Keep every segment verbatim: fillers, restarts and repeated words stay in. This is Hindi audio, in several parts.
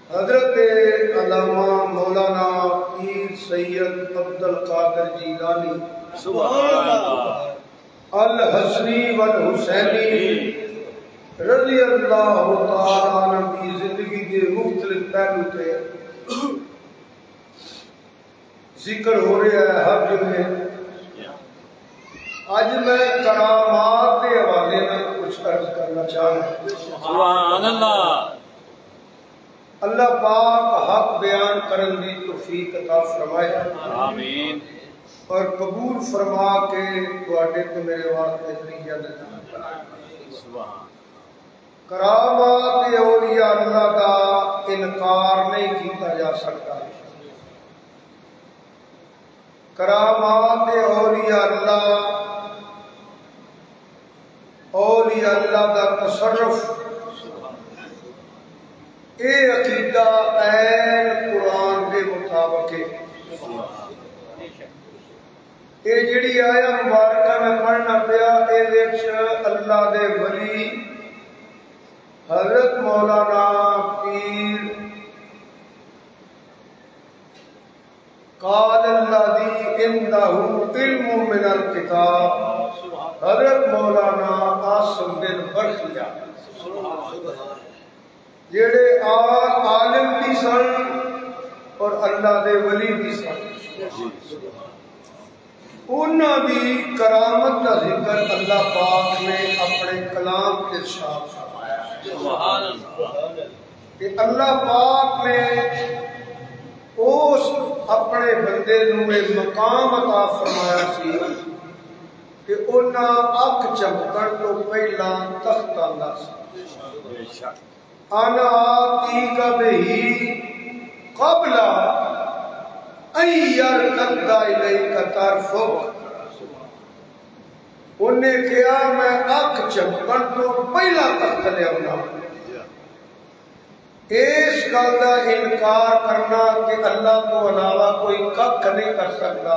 हजरत अल्लामा मौलाना पीर सैयद अब्दुल कादिर जीलानी सुभान अल्लाह अल हसनी वल हुसैनी रज़ी अल्लाह तआला अन्हु की जिंदगी के मुख्तलिफ पहलू पे जिक्र हो रहा है हर जगह। आज मैं करामात के हवाले में कुछ अर्ज करना चाहूँ। सुभान अल्लाह। अल्लाह पाक हक बयान करने की तौफीक अता फरमाए आमीन और कबूल फरमा के तुहाडे ते मेरे वास्ते जरिया बनाए। सुभान। करामात औलिया अल्लाह का इनकार नहीं किया जा सकता। करामात औलिया अल्लाह औलिया अल्लाह का तसर्रुफ ये अकीदा ऐन कुरान के मुताबिक ये जिहड़ी आया मुबारक में पढ़ना पिया ये अल्लाह दे वली हजरत मौलाना पीर कालल्लज़ी इंदहु इल्मु मिनल किताब हजरत मौलाना आसिम बिन बरखिया जेड़े आलिम भी सन और अल्लाह दे वली भी सन। उन्होंने भी करामत का जिक्र अल्लाह पाक ने अपने कलाम के साथ फरमाया। सुभान अल्लाह। कि अल्लाह पाक ने उस अपने बंदे नूं एक मकाम अता फरमाया सी कि उन्हां अख झपकण तो पहला तख्त आंदा सी। आना आतीका बिही क़ब्ला अय्यर कद्दा इलैका तरफुक। उन्हें कहा मैं अख झपकण तो पहला तख्त लियाउंगा। इस गल का इनकार करना कि अल्लाह तो अलावा कोई कख नहीं कर सकता,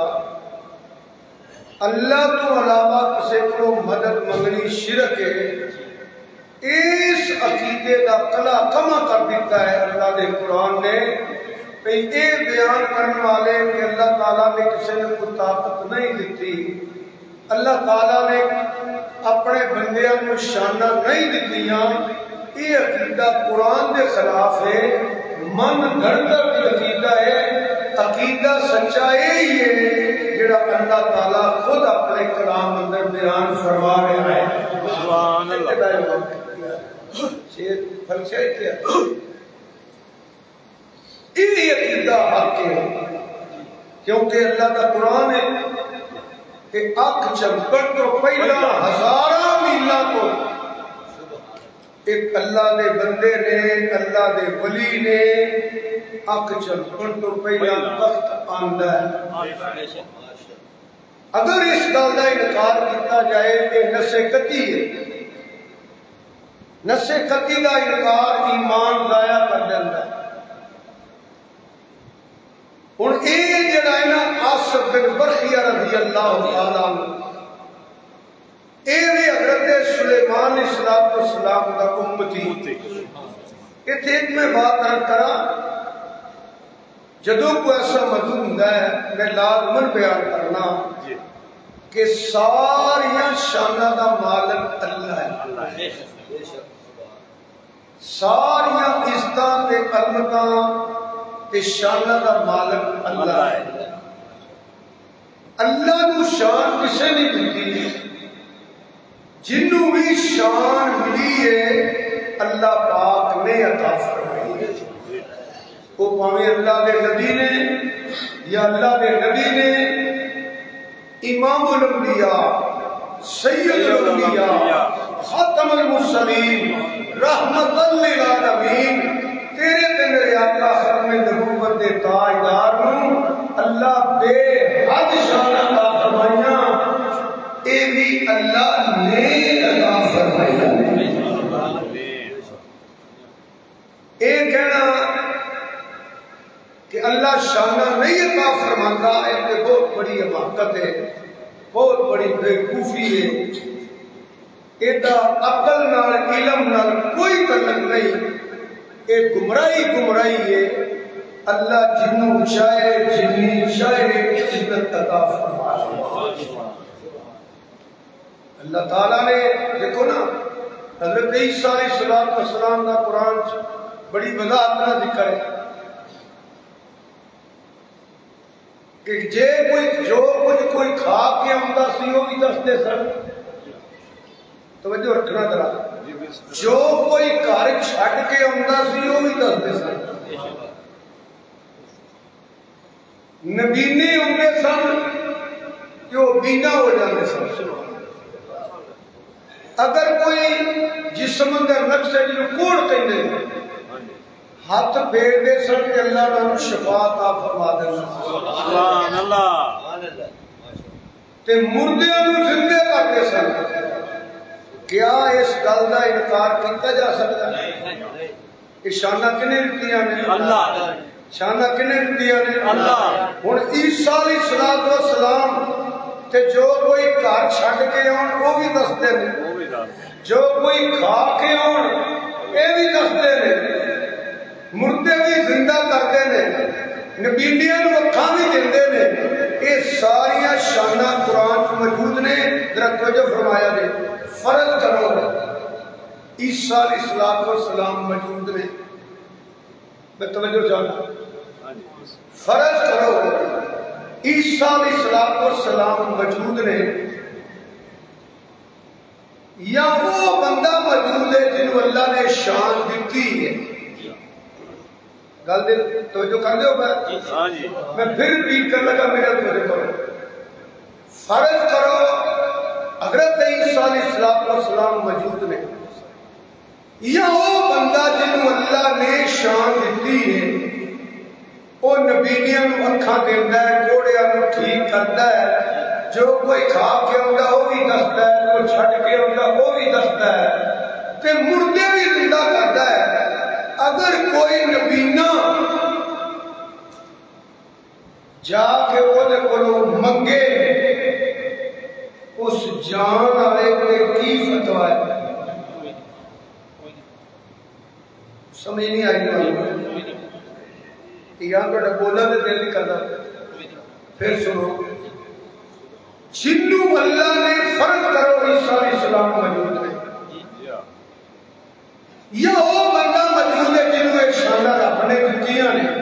अल्लाह तो अलावा किसी को मदद मंगनी शिरक है, इस अकीदे का कला कमा कर दिता है अल्लाह के कुरान ने। ये बयान करने वाले कि अल्लाह ताला ने किसी ने कोई ताकत नहीं दी, अल्लाह ताला ने अपने बंदियां को शाना नहीं दित्तियां, ये अकीदा कुरान के खिलाफ है, मन गढ़ अकीदा है। अकीदा सच्चा यही है जिहड़ा अल्लाह ताला खुद अपने कलाम अंदर बयान फरमा रहा है। सुभान अल्लाह। ये अकीदा हक है क्योंकि अल्लाह का कुरान है कि अख झपकण तो पहला हजारा मीला तो एक अल्लाह के बंदे ने अल्लाह के वली ने अख झपकण तो पहला तख्त आंदा है। अगर इस गल का इनकार किया जाए तो नशे कती है। नशे कती का इनकार ईमान जाया कर देता है। हुण ये जिहड़ा है ना आसिफ बिन बरखिया रज़ी अल्लाह तआला ये भी हज़रत सुलेमान अलैहिस्सलाम का उम्मती। इत्थे एक मैं बात अर्ज करा, जदों कोई ऐसा मौजूद हुंदा है मैं लाजमन बयान करना कि सारियां शानां दा मालिक अल्लाह है। सारियां इज्जतां ते अज़मतां ते शानां दा मालिक अल्लाह है। अल्लाह नूं शान किसे नहीं मिलती, जिन्हों भी शान मिली है अल्लाह पाक ने अता फरमाई है। वो भावें अल्लाह के नबी ने या अल्लाह के नबी ने इमामुल अंबिया सय्यदुल अंबिया खातमुल मुरसलीन रहमतुल लिल आलमीन तेरे ते मेरे आका खत्मे नबूवत दे ताजदार नूं अल्लाह बेहद शान अता फरमाइयां। ये भी अल्लाह ने अता फरमाइयां। ये कहना कि अल्लाह शाना नहीं अता फरमाता है तो बहुत बड़ी हमाकत है, बहुत बड़ी बेवकूफी है। एदा अकल नाल इलम नाल कोई तल्लुक नहीं। ये गुमराही गुमराही है। अल्लाह जिन्नू चाहे जिन्नी चाहे इज्जत अता फरमाए। अल्लाह ताला ने देखो ना हज़रत ईसा अलैहिस्सलाम का कुरान बड़ी वजाहत ना जिक्र है कि जे कोई जो कुछ कोई खा के आंदा सी वो भी दसदे सन। तवज्जो रखना जरा, जो कोई घर छड़ के आंदा सी वो भी दसदे सन। नबीने होंगे सन कि वो बीना हो जाते सन। अगर कोई जिस्म के नक्शे जो कोड़ कहते हाथ फेरते सन कि अल्लाह नाम शफा ता फरमा देना। सुभान अल्लाह। ते मुर्दियां नूं जिंदे करते सन। क्या इस गल का इनकार किया जा सकता है? शाना किने दित्तियां ने? अल्लाह। शाना किने दित्तियां ने? अल्लाह। हुण ईसा अलैहिस्सलाम ते जो कोई घर छड़ के आउण वो भी दसदे ने, जो कोई खा के आउण ये भी दसदे ने, मुर्दे भी जिंदा करते ने, नबीलियां नूं अखां भी दिंदे ने। ये सारियां शाना कुरान मौजूद ने। जरा तवज्जो फरमाया जे फर्ज करो ईसा अलैहिस्सलाम मौजूद ने। मैं तवज्जो चाहता फर्ज करो ईसा अलैहिस्सलाम मौजूद ने या वो बंदा मौजूद है जिन्हों अल्लाह ने शान दी है। गल दे तवज्जो कर दो। मैं फिर रिपीट कर लगा मेरा मेरे को फर्ज करो हज़रत ईसा अलैहिस्सलाम मौजूद ने या वो बंदा जिन्हों अल्लाह ने शान दी है। वो नबीलियां नूं अखां देंदा है, कोड़ियां नूं ठीक करता है, जो कोई खा के आउंदा वो भी दसदा है, कोई छड़ के आउंदा वो भी दसदा है, ते मुर्दे भी जिंदा करता है। अगर कोई नबीना जाके ओदे कोलों मंगे उस जान वाले ते की फतवा है? समझ नहीं आई यार, तो बोला तो दिल नहीं करता। फिर सुनो, जिन्नू अल्लाह ने फर्ज करो ईसा अलैहिस्सलाम मौजूद है या वो बंदा मौजूद है जिन्हों एक शाना रब ने दित्तियां ने,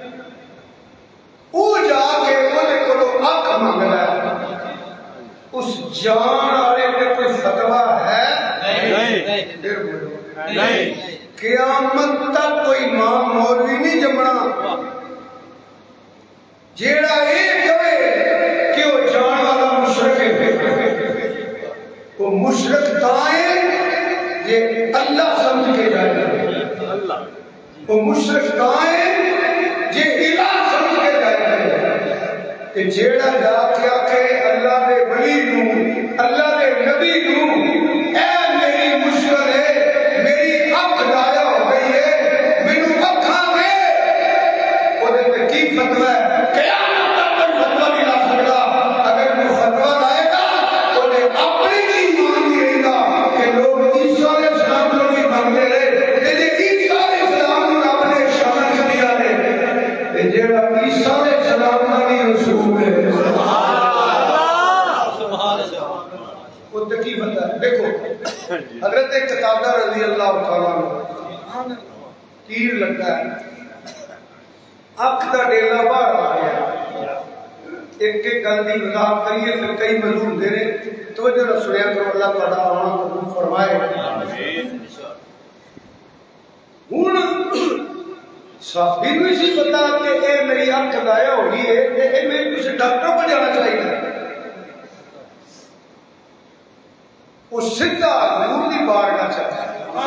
वो जाके ओदे कोलों अख मंगदा है, उस जान वाले ने कोई फतवा है? नहीं। फिर बोलो नहीं। क़यामत तक कोई मां मौलवी नहीं जमना जेड़ा ये कहे कि वो जान वाला मुशरक है। वो मुशरक ताए ये अल्लाह समझ के जाए, वो मुशरक ताए ये इलाह समझ के जाए कि जेड़ा जाके आके अल्लाह के वली नूं अल्लाह के नबी नूं ऐ मेरी मुश्किल है, मेरी अख लाया हो गई है, मैनू अखां दे, ओदे ते की फतवा है? क़यामत तक कोई फतवा नहीं ला सकदा। अगर कोई फतवा लाएगा ओदे अपनी ही ईमान नहीं रहेगा कि लोग ईसा अलैहिस्सलाम को भी मानते रहे ते जे ईसा अलैहिस्सलाम नूं रब ने शान दिया ने ते जेड़ा ईसा अलैहिस्सलाम दा भी रसूल है। की बंदा देखो हजरत कतादा रज़ी अल्लाह तआला अन्हु तीर लगा है, अख का डेला बाहर आ गया। एक एक गल की वजाहत करिए फिर कई मजूर दे रहे तो जो सुनिया करो। अल्लाह तुहाडा आना कबूल फरमाए। हुण साहबी नूं सी पता कि ये मेरी अख लाया हो गई है, ये मेरे किसी डॉक्टर को जाना चाहिए। वो सीधा हजूर की बारगाह चला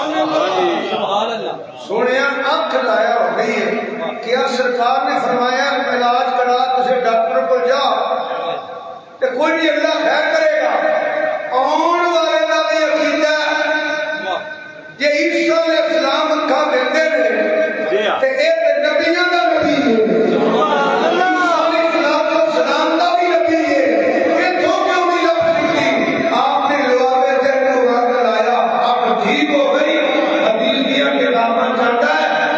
सोने अख लाया हो गई है। क्या सरकार ने फरमाया इलाज करा तुझे डॉक्टर को जा तो कोई नहीं अल्लाह खैर करेगा। आने वाले का भी अकीदा जे ईसा अलैहिस्सलाम अखा देंदे ने ते ए नबियां दा नबी है, ठीक हो गई हदीस दिया किताबां चलता है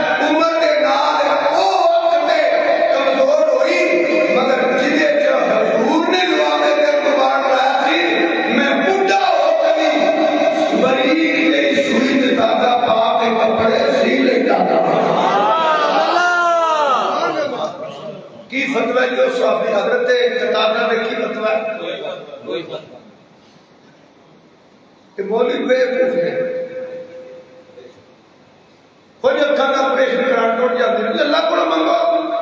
सहाबी हजरत कतादा ने की फतवा कि मौलवी बेवकूफ ने कोई अखा का ऑपरेशन करा टुट जाते हैं अल्लाह को मंगो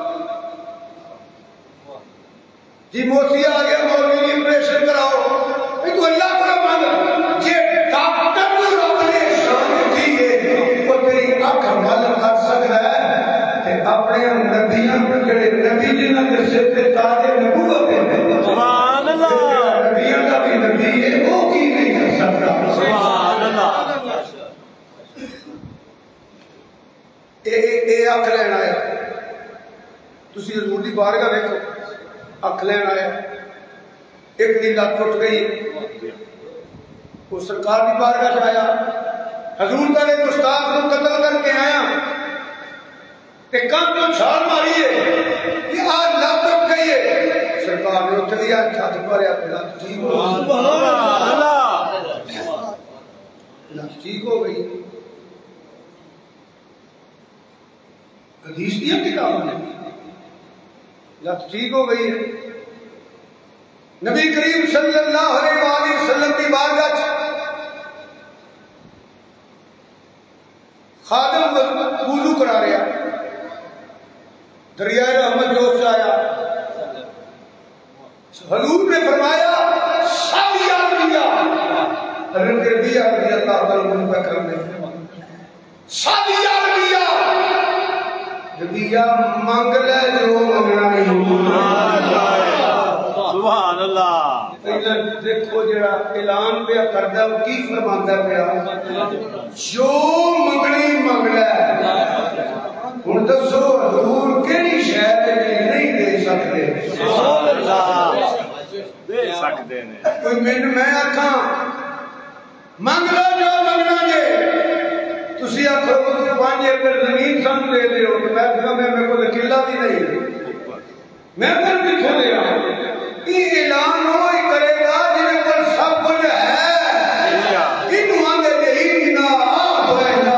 जी मोती आ गया मौलवी जी ऑपरेशन कराओ तू अल्लाह को मंग जे डॉक्टर को रब ने शान दी है वो तेरी अख गल कर सकता है ते अपने नबियां जेड़े नबी जिन्हां दे सिर ते ताज नबूवत है सुभान अल्लाह नबियां का भी नबी है वो की नहीं कर सकता सुभान अल्लाह ए ए अख लेना है तुसी हजूर दी बारगाह देखो अख लेना है एक दी लत टुट गई वो सरकार की बारगाह च आया हजूर का एक उस्ताद को कत्ल करके आया ते कंध तो छाल मारी है कि आज लत टुट गई है सरकार ने उठ लिया छत पर लत ठीक हो लत ठीक हो गई हदीस दी किताब में लत ठीक हो गई है नबी करीम सल्लल्लाहु अलैहि वसल्लम की बारगाह च खादिम वुजू करा रहा दरियाए रहमत जोश आया हजूर ने फरमाया साबिया दिया हजरत रबिया रजी अल्लाह ताला अन्हु का करम है साबिया दिया रबिया मांग ले जो मंगना नहीं सुभान अल्लाह इधर देखो जरा ऐलान पे करदा वो की फरमांदा पिया जो मंगनी मंग ले हुण दसो हजूर केड़ी शै नहीं दे सकते सुभान अल्लाह दे सकते ने कोई मैनू मैं आखा मंग लो जो मंगना जे तुसी आखो पांच एकड़ जमीन सानू दे दियो मैं मैं मेरे को किला भी नहीं मैं फिर किथों दे ये ऐलान हो करेगा जिन्हें पर सब कुछ है इनू आंदे यही ना होएगा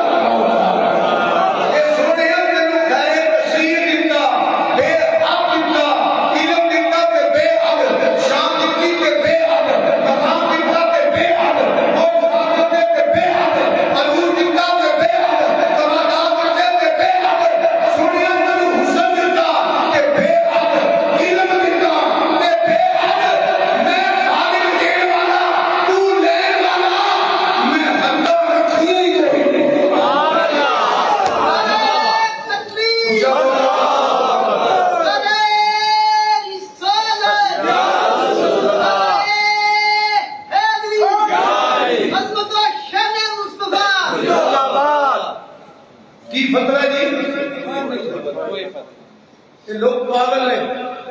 ये सोने तेनू खैर तसीर दिता बेहद दिता इल्म दिता ते बेहद शान दिती ते बेहद मकाम दिता ते बेहद और साथ ते बेहद अरूज दिता ते बेहद कमादात दिते ते बेहद सोनिया तेनू हुस्न दिता ते बेहद इल्म दिता की फतवा जी लोग पागल ने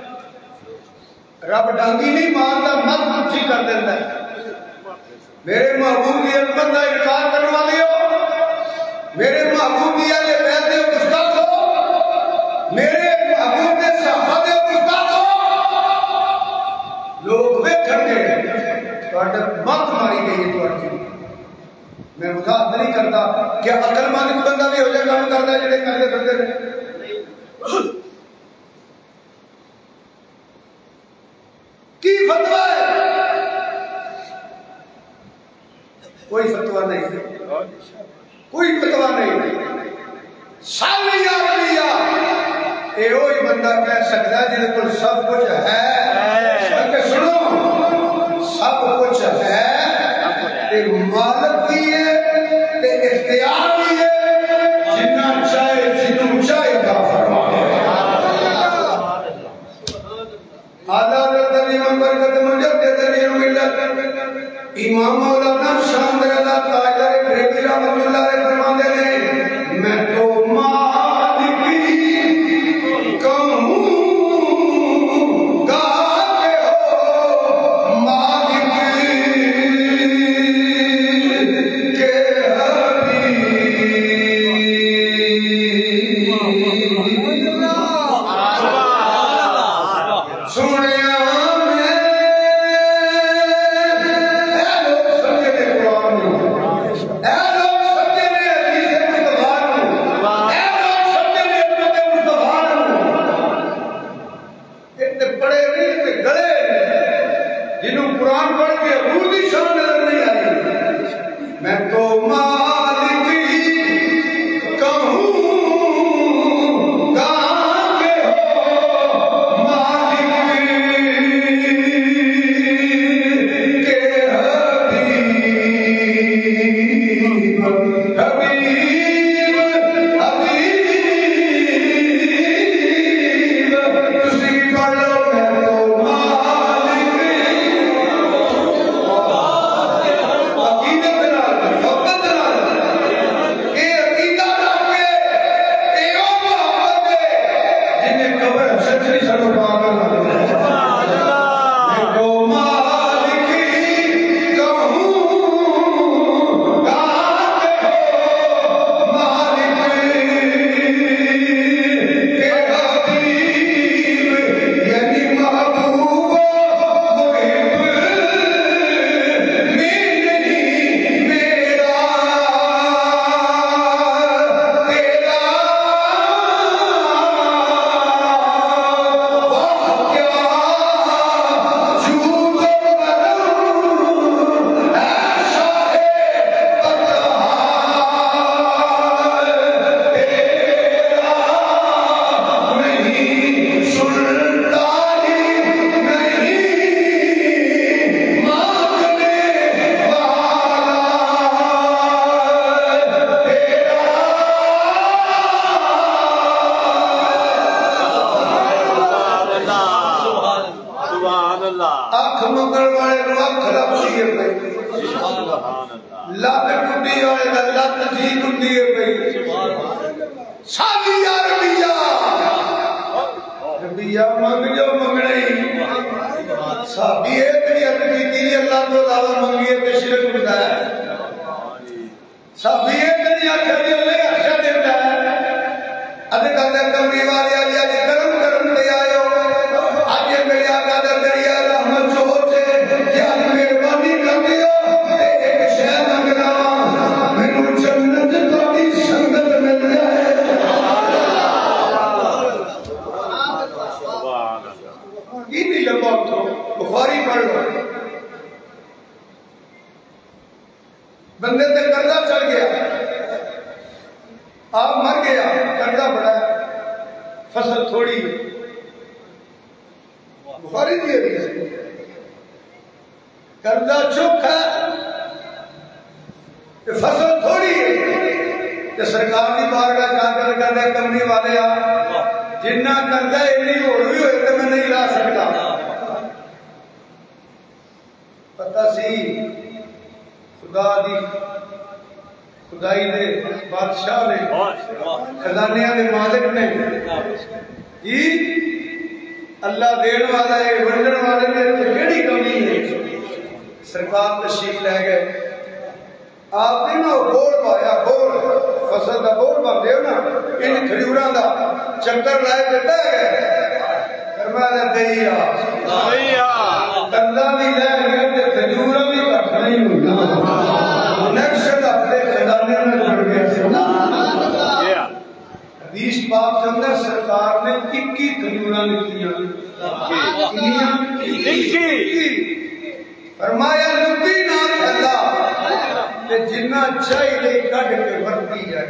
रब डांगी नहीं मारता मत मुठी कर देता है मेरे महबूब की अजमत का इनकार करने वाले हो मेरे महबूब की आले बैत दे गुस्ताख हो मेरे महबूब के सहाबा दे गुस्ताख हो लोग वेखणगे तुहाडे मत मारी गई है तुहाडी मैं मजाक नहीं करता क्या अकलमंद बंदा भी हो जाए काम करता है जेडे करते फिरते ने की फतवा है कोई फतवा नहीं कोई फतवा नहीं सालिया रबिया ए ओही बंदा कह सकता है जिहदे कोल सब कुछ है क्योंकि सुनो सब कुछ है ते मालक भी है ते इख्तियार भी है जिन्ना चाहे जिन्नू चाहे दा फरमाए आला तरीम बरकत मुजद्दिद मिल्लत इमाम मौलाना शामदरदा ताजदार ब्रेकी रहमतुल्लाह अलैहि फरमाते हैं मैं तो मालिक कहूं गाते हो मालिक के हबीब सुनिया मैं सड़ो पागल बंदे ते कर्जा चढ़ गया, आप मर गया, कर्जा बड़ा है, फसल थोड़ी है, बुखारी दी है, कर्जा चुप है, फसल थोड़ी है, तो सरकार की बारगाह जाकर कहते कंपनी वाले आ जिन्ना कर्जा इन्नी होर भी होए तो मैं नहीं ला सकता। पता सी खुदा दी खुदाई दे बादशाह ने खजानिया के मालिक ने जी अल्लाह देने वाला है वंडन वाले ने केड़ी कमी है। सरकार तशरीफ ले गए, आपने ना बोर पाया बोर फसल का बोर पाते हो ना इन खजूर का चक्कर लाए देता है फरमाया दैया कंधा भी लै गए तो खजूर भी घट नहीं होगा। नेक्स्ट हफ्ते खजाने में जुड़ गया। हदीस पाक के अंदर सरकार ने इक्की खजूर लिखियां फरमाया लुटी ना थैला ते जिन्ना चाहिए कढ़ के वरती जाए।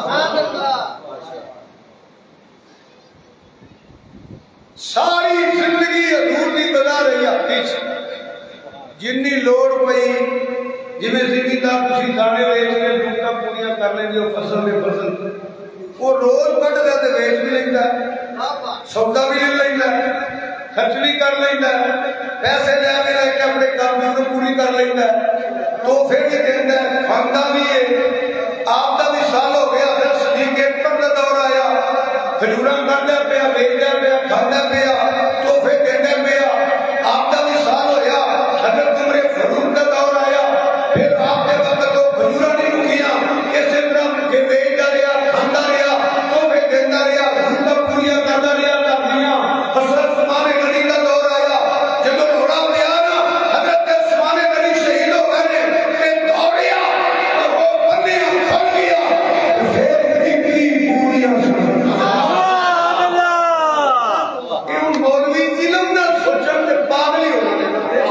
सारी जिंदगी हजूर की बना रही हाथी जिन्नी लोड़ पई जिवें जिमीदार तुसीं दाने वेच के जरूरतां पूरियां कर लेंदे हो फसल दे फसल वो रोज कढ़दा ते वेच भी लैंदा सौदा भी ले लैंदा खर्चली कर लेंदा पैसे लैके लैके अपने काम को पूरी कर लेंदा तो फिर भी देंदा खांदा भी है। आपका भी साल हो गया फिर सिंडिकेट का दौर आया खजूरा करदा पिया बेचदा पिया खांदा पिया तो फिर देंदा पिया। आपका भी साल होया हजरत उमर फारूक का दौर आया फिर आपके वक्त तो खजूरा नहीं रुकिया इस तरह के बेचदा रहा खांदा रहा तो फिर देंदा रहा जरूरतां पूरियां करदा रहा करदियां। हजरत उस्मान गनी का दौर आया जब रोड़ा पिया ना हजरत उस्मान गनी शहीद हो गए ते दौड़िया तो वो बंदियां फड़ गया फिर इक्की पूरियां सुभान अल्लाह। ये मौलवी इल्म ना सोचन ते पागल ही होने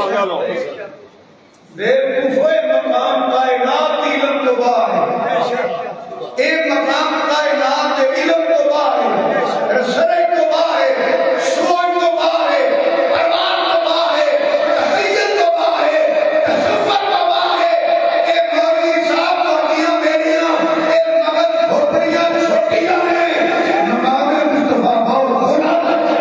बेवकूफों मकाम कायनात इल्म तो बाहर है ए मकाम कायनात इल्म तो बाहर है रसरे तो बाहर है सोच तो बाहर है परवान तो बाहर है तहय्युत तो बाहर है तसव्वुर तो बाहर है। ए मौलवी साहब मोटियां बेड़ियां ए मगज भोपड़ियां छोटियां हैं नमाज मुस्तफा बहुत बोला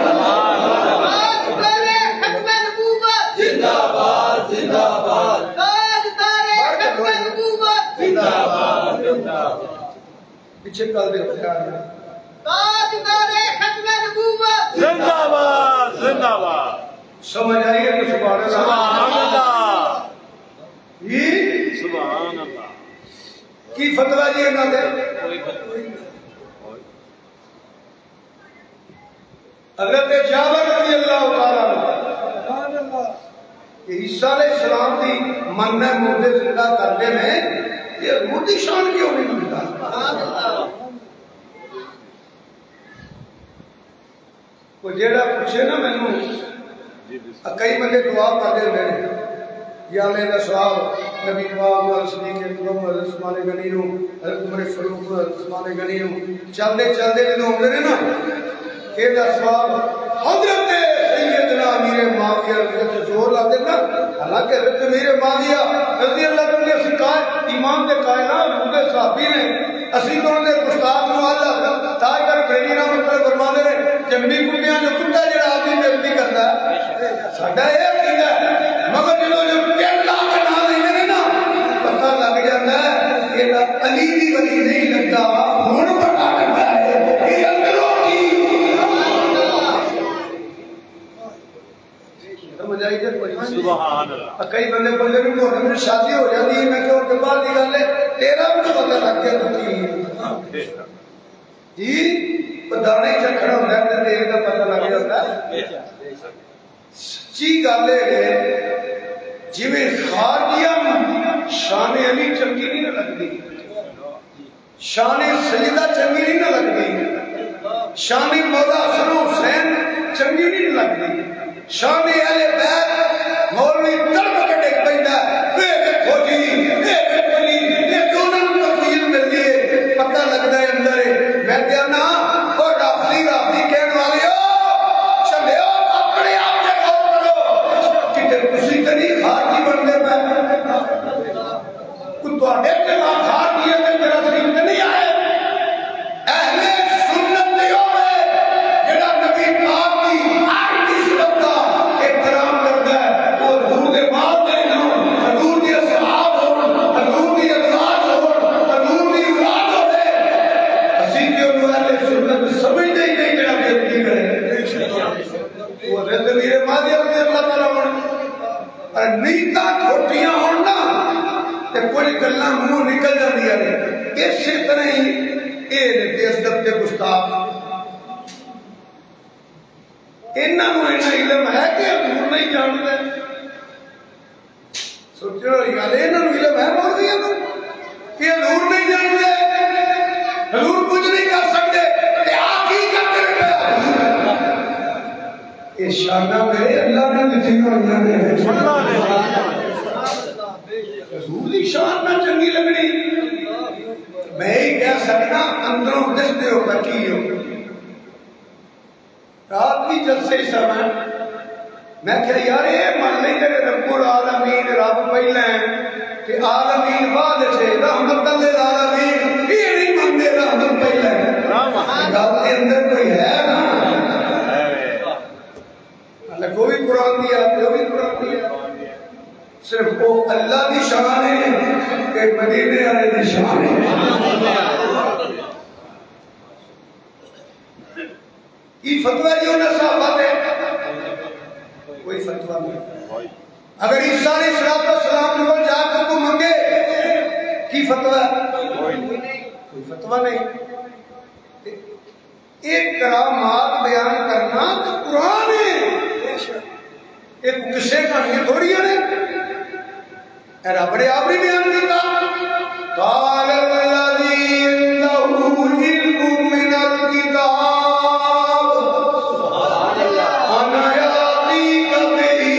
खत्म नबूवत जिंदाबाद जिंदाबाद ताजदारे खत्म नबूवत जिंदाबाद जिंदाबाद पीछे कर दे ताजदारे खत्म नबूवत जिंदाबाद जिंदाबाद। समझ आई है तो सुभान सुभान अल्लाह। ये सुभान अल्लाह। की फतवा जी इन्हां दे हज़रत जाबिर रज़ी अल्लाह तआला सुभान अल्लाह कि ईसा अलैहिस्सलाम दी मन्ने मुर्दे जिंदा करते ने ये रूह दी शान क्यों नहीं मिलता? सुभान अल्लाह। वो जेड़ा पूछे ना मैनू कई बंदे दुआ करते हुंदे ने या अल्लाह दा सवाब नबी पाक सदीक अकबर उस्मान गनी नूं हज़रत उमर फारूक उस्मान गनी नूं चलदे चलदे जदों आउंदे ने ना एदा सवाब हज़रत सैयदना अमीर माविया ते जोर लाते ना। हालांकि हज़रत अमीर माविया रज़ी अल्लाह तआला ने सिखा ईमान दे कायनात उनके सहाबी ने असी तो उनके उस्ताद नूं अल्लाह ताजदार बेनी ना मतलब फरमाते ने जम्मी कुत्तियां जो कुत्ता जेड़ा आपकी बेइज्जती करदा है साडा ये अकीदा है मगर जो जो टेन लाख का नाम लेंदे ने ना पता लग जाता है कि अली दी वली नहीं लगदा हुण पता लगदा है कि अंदरों की समझ आई जब सुभान अल्लाह। कई बंदे बोलते भी मोहर्रम में शादी हो जाती है मैं क्यों के बाद की गल है तेरा भी तो पता लग गया तो की जी दाने चखना होता है तेल का पता लग जाता है। सच्ची गल है जिवें खारजिया शान अली चंगी नहीं ना लगती शान सैयदा चंगी नहीं ना लगती शान मौला हसन हुसैन चंगी नहीं लगती शान अहले बैत मौलवी तड़प के डिग पैंदा वे देखो जी ये देखो जी ये दोनों को तकलीफ मिलती है पता लगता है अंदर मैं कहना और राफली राफली कहने वाले हो चले हो अपने आप पे गौर करो कि तुसी कदी खारजी बनदे पे कुछ ਤੁਹਾਡੇ ਤੇ ਨਾ ਖਾरजी है मेरा सीन ते नहीं आए अहले सुन्नत दे होवे जेड़ा नबी पाक दी हर किस्मत दा एहतराम करदा है और रूह दे माल दे नो हजूर दी असहाब हो हजूर दी औलाद हो हजूर दी औलाद होवे ਅਸੀਂ क्यों अहले सुन्नत समझदे ही नहीं जेड़ा बेइज्जती करे वो रद मेरे मादिया रज़ी अल्लाह तआला और नीता खोटियां होण ना ते कोई गल्लां मुंह निकल जांदियां ने इसी तरह ही ए ने देश दबते गुस्ताख इन्हां नूं इन्ना इल्म है कि हजूर नहीं जानदे सोचो वाली गल इन्हां नूं इल्म है मौलवियां नूं कि हजूर नहीं जानदे हजूर कुछ नहीं कर सकते ते आ की करदे ने ये शाना मेरे अल्लाह ने दित्ती होईयां ने अल्लाह ने हजूर दी शान ना चंगी लगनी मैं ही कह सकना अंदरों दिसते हो बकी हो रात भी जलसे समय मैं क्या यार ये मान लेंगे रब्बुल आलमीन रब पहले कि आलमीन बाद से रहमत लिल आलमीन ये नहीं मानते रहमत पहले गल के अंदर कोई है ना अल्लाह को भी कुरान दिया तो भी कुरान दिया सिर्फ वो अल्लाह की शान है कि मदीने वाले की शान है। ये फतवा जो ना साहबा ने कोई फतवा नहीं अगर ईसा अलैहिस्सलाम को जाकर को मांगे की फतवा कोई फतवा नहीं एक करामात बयान करना तो कुरान है एक किस्से कहानियां थोड़ी ने रब ने आप ही बयान किया काल अल्लज़ी इंदहु इल्मु मिनल किताब अना यातीक बिही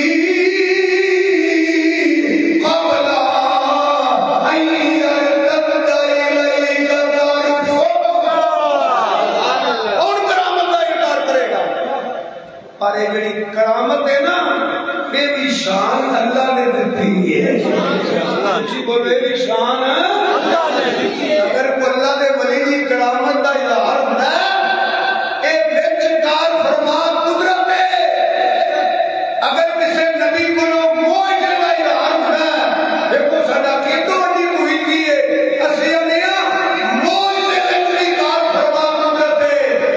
क़ब्ला अन यरतद्दा इलैका तारिफुका और करामत का इनकार करेगा पर ये जी करामत है ना ये भी शान अल्लाह ने दी है बोले शान अल्लाह ने दी अगर अल्लाह दे वली दी करामत दा इजहार होता है ए विचकार फरमा कुदरत है अगर किसी नबी को मोइजे दा इजहार होता है देखो साडा कितो वड्डी मुहित की है असली अलिया मोइजे विच इजहार फरमा कुदरत है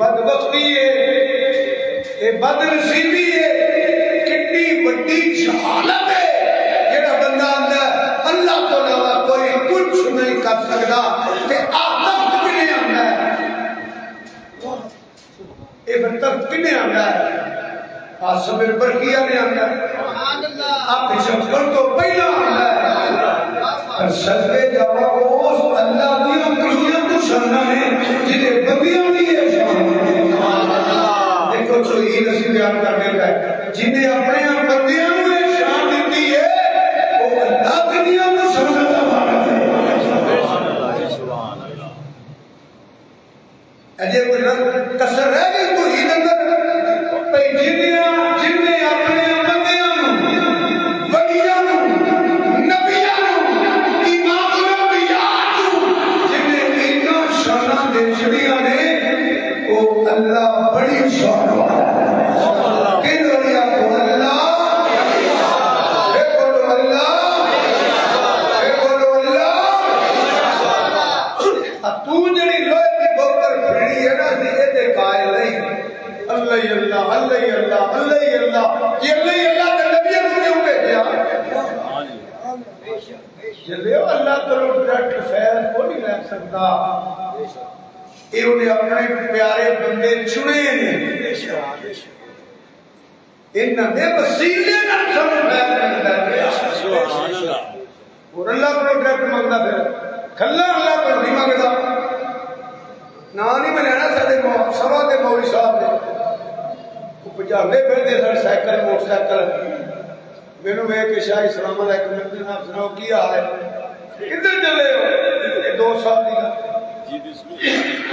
बदबख्ती है, ये बदनसीबी है, कितनी बड़ी जहालत है। जेड़ा बंदा आंदा अल्लाह तो अलावा कोई कुछ नहीं कर सकता ते आदम किने आंदा है, ये बंदा किने आंदा है, आसबिर बरकिया ने आंदा है, आप शक्कर तो पहला आंदा है। सदके जावा उस अल्लाह दी कुलियां तो शाना है जिन्हें बंदियां दी है शान। देखो तो ये नसीब बयान कर देता है, जिन्हें अपने बंदियां को ये शान दी है वो अल्लाह दुनिया को समझता मानता है। अजय कोई कसर रह गई तो ही अंदर भाई जिन्हें जिन्हें अपने बंदियां को वलियां को नबियां को इमाम नबियां को जिन्हें इन्ना शाना दे जड़ियां ने वो अल्लाह बड़ी शान वाला है। किन वलियां को अल्लाह हे बोलो अल्लाह हे बोलो अल्लाह। तू जड़ी लोहे की बोतल फिरनी है ना ये कायल नहीं अल्लाह ही अल्लाह अल्लाह ही अल्लाह अल्लाह ही अल्लाह ये अल्लाह ही अल्लाह का नबी को क्यों भेजा? चले अल्लाह तो डायरेक्ट फैल को नहीं ले सकता, ये उन्हें अपने प्यारे बंदे चुने ने इन्होंने वसीले नाल सब फैल करता है। सुभान अल्लाह। और अल्लाह को डायरेक्ट मंगदा फिर खल्ला अल्लाह को नहीं मंगदा ना नहीं मिलना। साडे सभा के मौलवी साहब ने भजाते फिरते सर साइकिल मोटरसाइकिल मैनू वेख के शाह सलाम अलैकुम जनाब सुनाओ की हाल है, किधर चले हो? दो साल की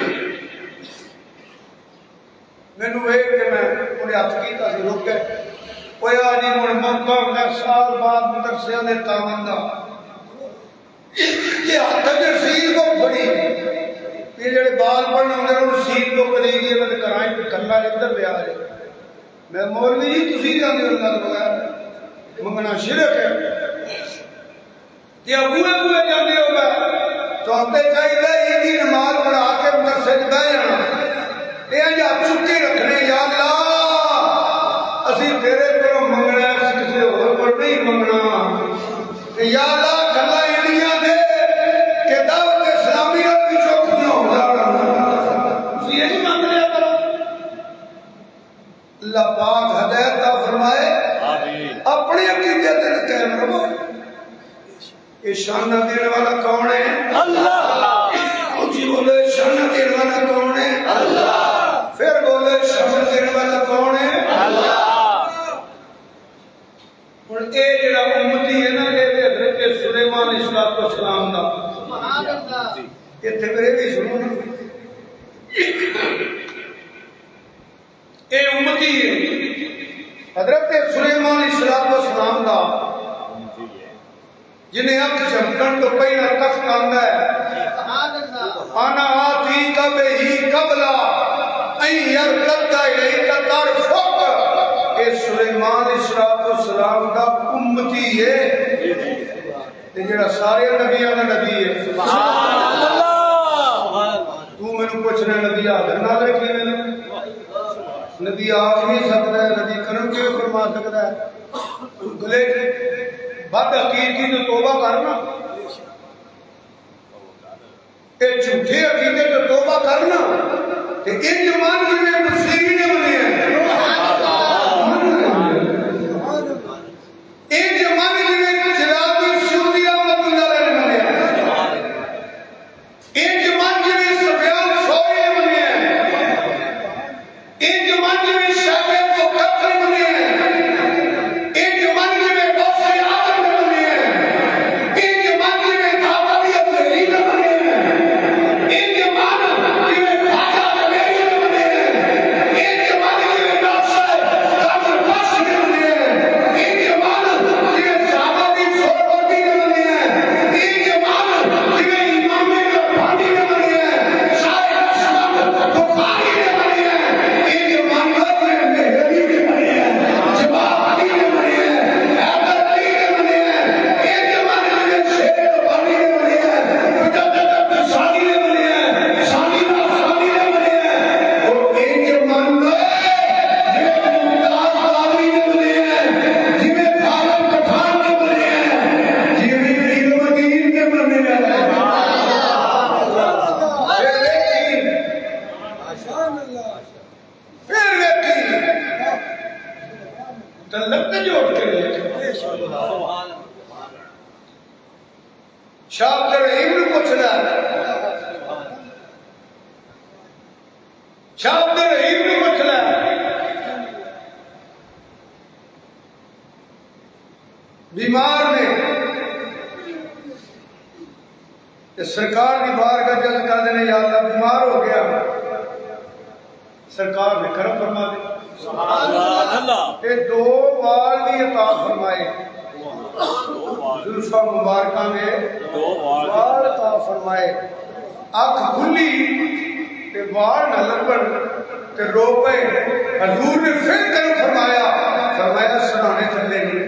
मैनू वेख के मैं उन्हें हथ किया रुक गए होया जी मुड़ मौका होंगे साल बाद मदरसिया के तावन का ये हथ के सील को फड़ी ये जो बाल पढ़ने आते उन्होंने सील को करी गई उन्होंने घर कला इधर लिया है। मैं मौलवी जी तुम जाते हो अल्लाह के बगैर मंगना शिरक है या बुए बुए जाते हो मैं तो आपे चाहिए ये नमाज पढ़ा के मदरसे च बह जाना ये हथ चुके रखने या अल्लाह असी तेरे को मंगना किसी होर को नहीं मंगना या अल्लाह कला इंडिया दे के दावत इस्लामी की चौकियां हो जाना यही मांग लिया करो। अल्लाह पाक हदायत दा फरमाए अपने अकीदे ते कायम रहो। ये शाना देने वाला कौन है? अल्लाह। ऊंची बोले शाना देने वाला कौन है? अल्लाह। फिर बोले शाना देने वाला कौन है? अल्लाह। हुन ए जेड़ा उम्मती है ना ये हजरत सुलेमान अलैहिस्सलाम दा सुभान अल्लाह इत्थे मेरे भी सुनो ना ए उम्मती है हजरत सुलेमान अलैहिस्सलाम दा जिन्हें अख झपकन तो पहला तख्त आंदा है आना आती कब ही कबला ऐ यरकदा इलैका तरफक ए सुलेमान अलैहिस्सलाम दा उम्मती है ते जेड़ा सारे नबियां दा नबी है। सुभान अल्लाह। तू मैनू पूछना नबी हाजिर नाल किवें नबी आ नहीं सकता है, नबी कर्म क्यों फरमा सकता है? गले बद अकीदगी तो तौबा करना, ये झूठे अकीदे तो तौबा करना इन मन जिवें मुसरी ने बने इन मन जिवें जलालुद्दीन सूदी रहमतुल्लाह अलैह ने बने इन मन जिवें सुफयान सौरी ने बने इन मन जिवें शाफी को कत्ल बने इन मन जिवें गौसे आजम ने बने इन मन जिवें दावली अब्दुल्लाह ने बने इन मन जिवें ख्वाजा अमीरी ने बने रहीम नूं पुछदा शाह अब्दुल रहीम नूं पुछदा बीमार ने सरकार की बारगाह जल कर देने या अल्लाह बीमार हो गया सरकार ने करम फरमा दे ते दो वाल दी अता फरमाए जुल्फा मुबारका ने दो वाल अता फरमाए अख खुली ते वाल न लभण ते रो पे हजूर ने फिर करम फरमाया फरमाया सुनाने चले नहीं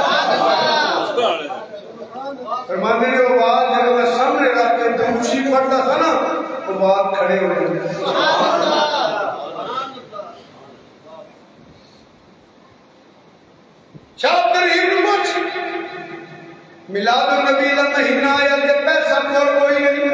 फरमाते ने वो बात जब मैं सामने रख के दूसरी पढ़ता था ना वो बात खड़े हो गए मिलाद नबी का महीना आया ते पैसा कोई नहीं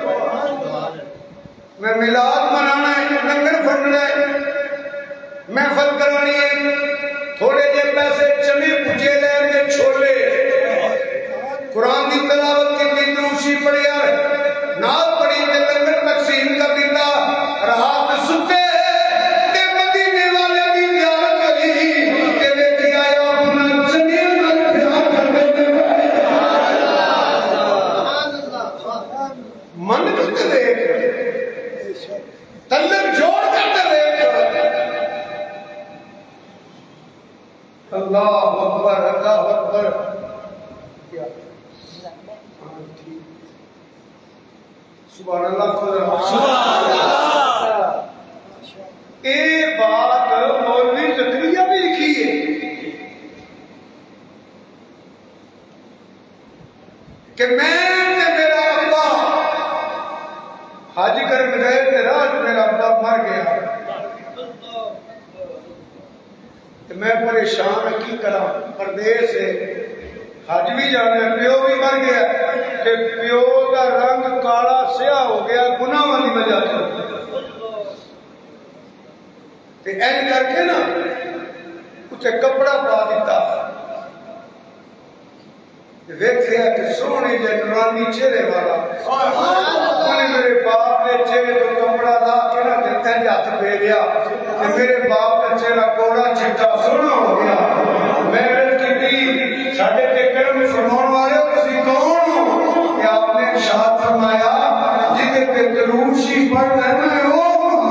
मैं मिलाद मनाना है लंगर फटना है महफल करवानी है थोड़े जे पैसे चने पुजे लेंगे छोले कुरान की तलावत की दूसरी पढ़िया नाल पढ़ी ते लंगर तकसीम कर दिता रात सुते ते मदीने वाले दी ज़ियारत करी ते वेखी आया उन्हां चने नाल प्यार करदे मन करते देख तल्लक जोड़ करते देख अल्लाह अकबर अल्लाह अकबर सुभान अल्लाह सुभान अल्लाह ये बात मौलवी ज़करिया भी लिखी है कि मैं ते मेरा अब्बा हज कर गए ते रात मेरा अब्बा मर गया ते मैं परेशान की करा परदेस है हज भी जाना प्यो भी मर गया ते प्यो का रंग काला स्याह हो गया गुनाहों की वजह से एन करके ना उसे कपड़ा पा दिता वेख्या कि सोहने जे नूरानी चेहरे वाला उन्हें मेरे बाप के चेहरे तो कपड़ा ला के ना देते हथ फेरिया मेरे बाप का चेहरा कोड़ा चिट्टा सोहना हो गया मैं साढ़े ते कर्म फरमाने वाले तुसी कौन हो कि आपने इरशाद फरमाया जिदे पे दरूद शरीफ पढ़ना है ना वो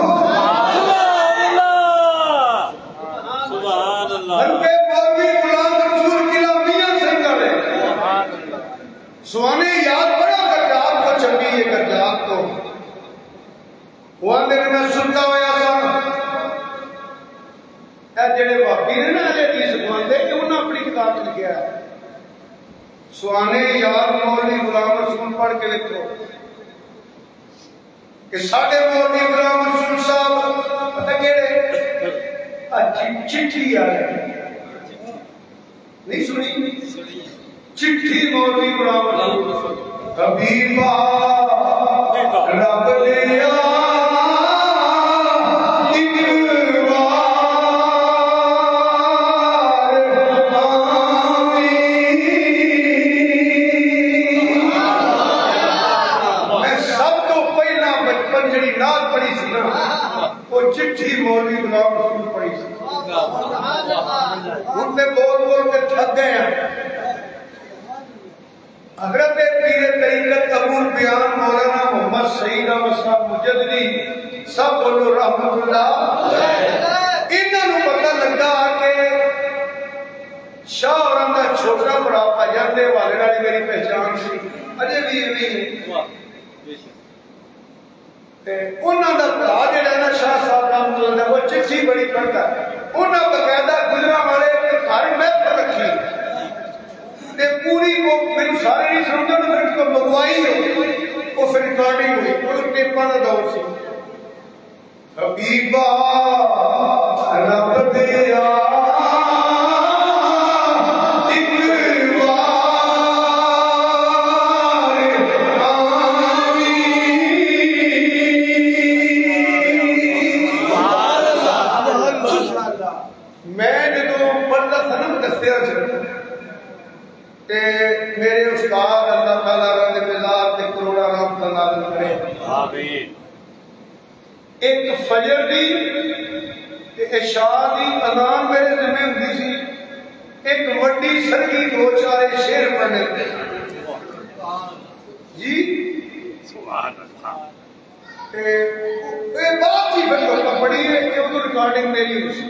सुभान अल्लाह बंदे मौलवी गुलाम रसूल की मियां सिंगल है सुहाने याद पड़ा गरजात को चंगी है गरजात तो वो आंदे ने मैं सुनता होया सा ए जेड़े वापी ने ना जे हदीस सुनांदे कि उन्होंने अपनी किताब च लिखा है सुहाने याद मौलवी गुलाम रसूल पढ़ के लिखो कि साढ़े मौलवी गुलाम रसूल साहब पता केड़े चिट्ठी आए नहीं सुनी चिट्ठी मौलवी गुलाम रसूल कभी रब लिया चिट्ठी मौलवी गुलाम रसूल पढ़ी उनने बोल बोल के थक गए हैं हज़रत पीर तरीक़त अबुल बयान मौलाना मोहम्मद सईद अहमद साहब मुजद्दिदी सब बोलो रहमतुल्लाह इन्होंने पता लगा कि शाह औरंग का छोटा बड़ा भाईजान दे वाले वाली मेरी पहचान सी अजे भी भी उन्होंने भरा जरा ना शाह साहब रहमतुल्लाह वो चिट्ठी बड़ी पढ़ता उन्होंने बकायदा गुजरा वाले घर महफिल रखी ते पूरी वो मेरे सारे नहीं समझो ना फिर को मंगवाई हो वो फिर रिकॉर्डिंग हुई वो टेपा का दौर से हबीबा रब दिया मेरे उस्ताद अल्लाह ताला रज़ मिज़ाज ते करोड़ मौला रहमत नाज़िल करे। आमीन। एक फजर दी ते इशा दी अज़ान मेरे ज़िम्मे हुंदी सी, एक वड्डी सरगी दो चार शेर पढ़ने जी सुभान अल्लाह। ते ये बात ही फिर लोग पढ़ी है कि वो रिकॉर्डिंग मेरी हुई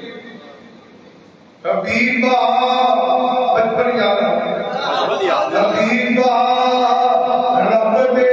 हबीबा बचपन याद है हबीबा रब दे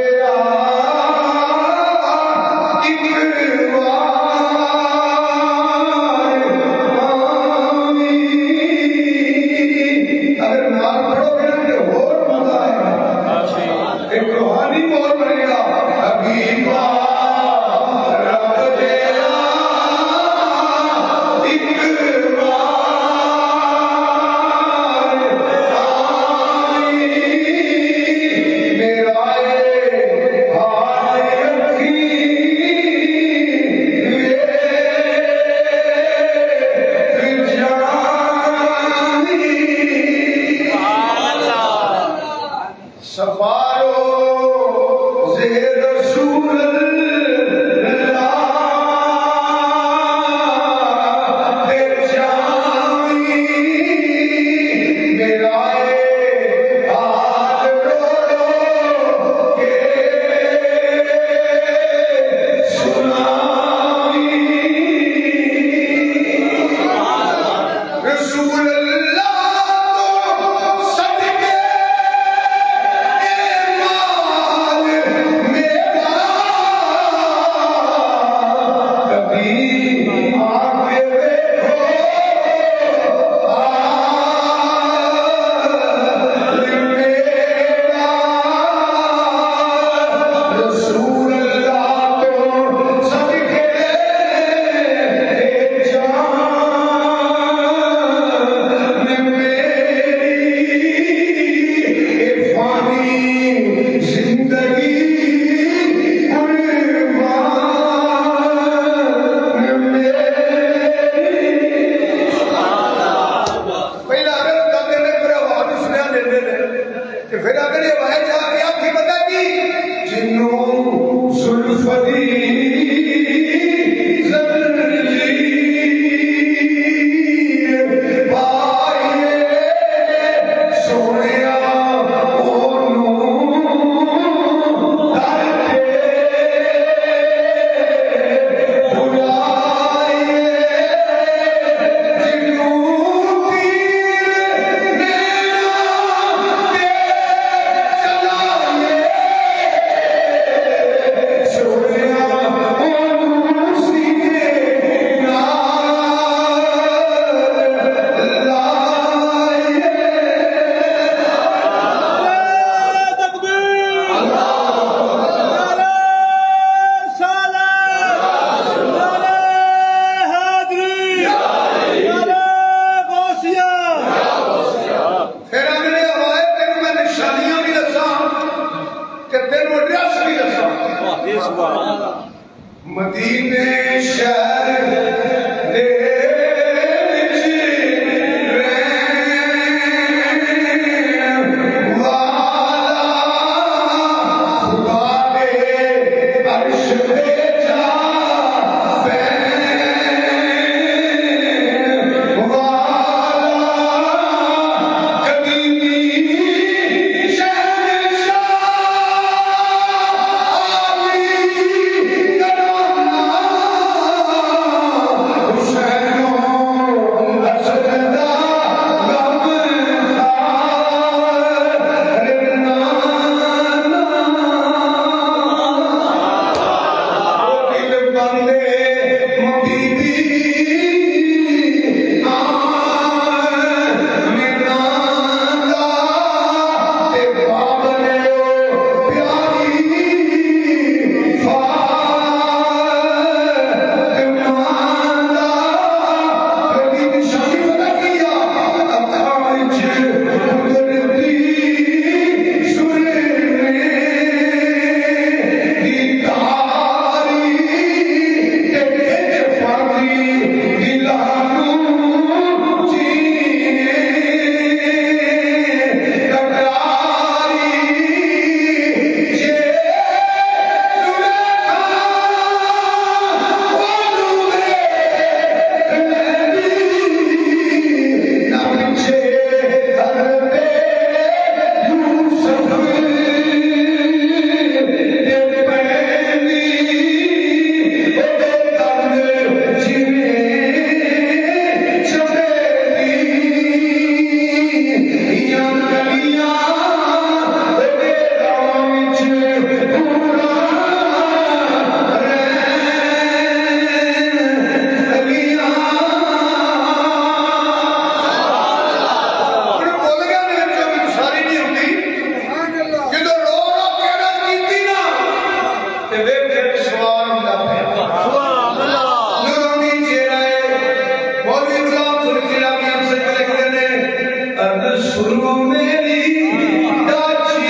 ते वे फिर सवाल ना पे सुभान अल्लाह नूरानी चेहरा है मौलवी गुलाम सुल्किला भी हमसे लिखते ने अर्द सुनो मेरी दाची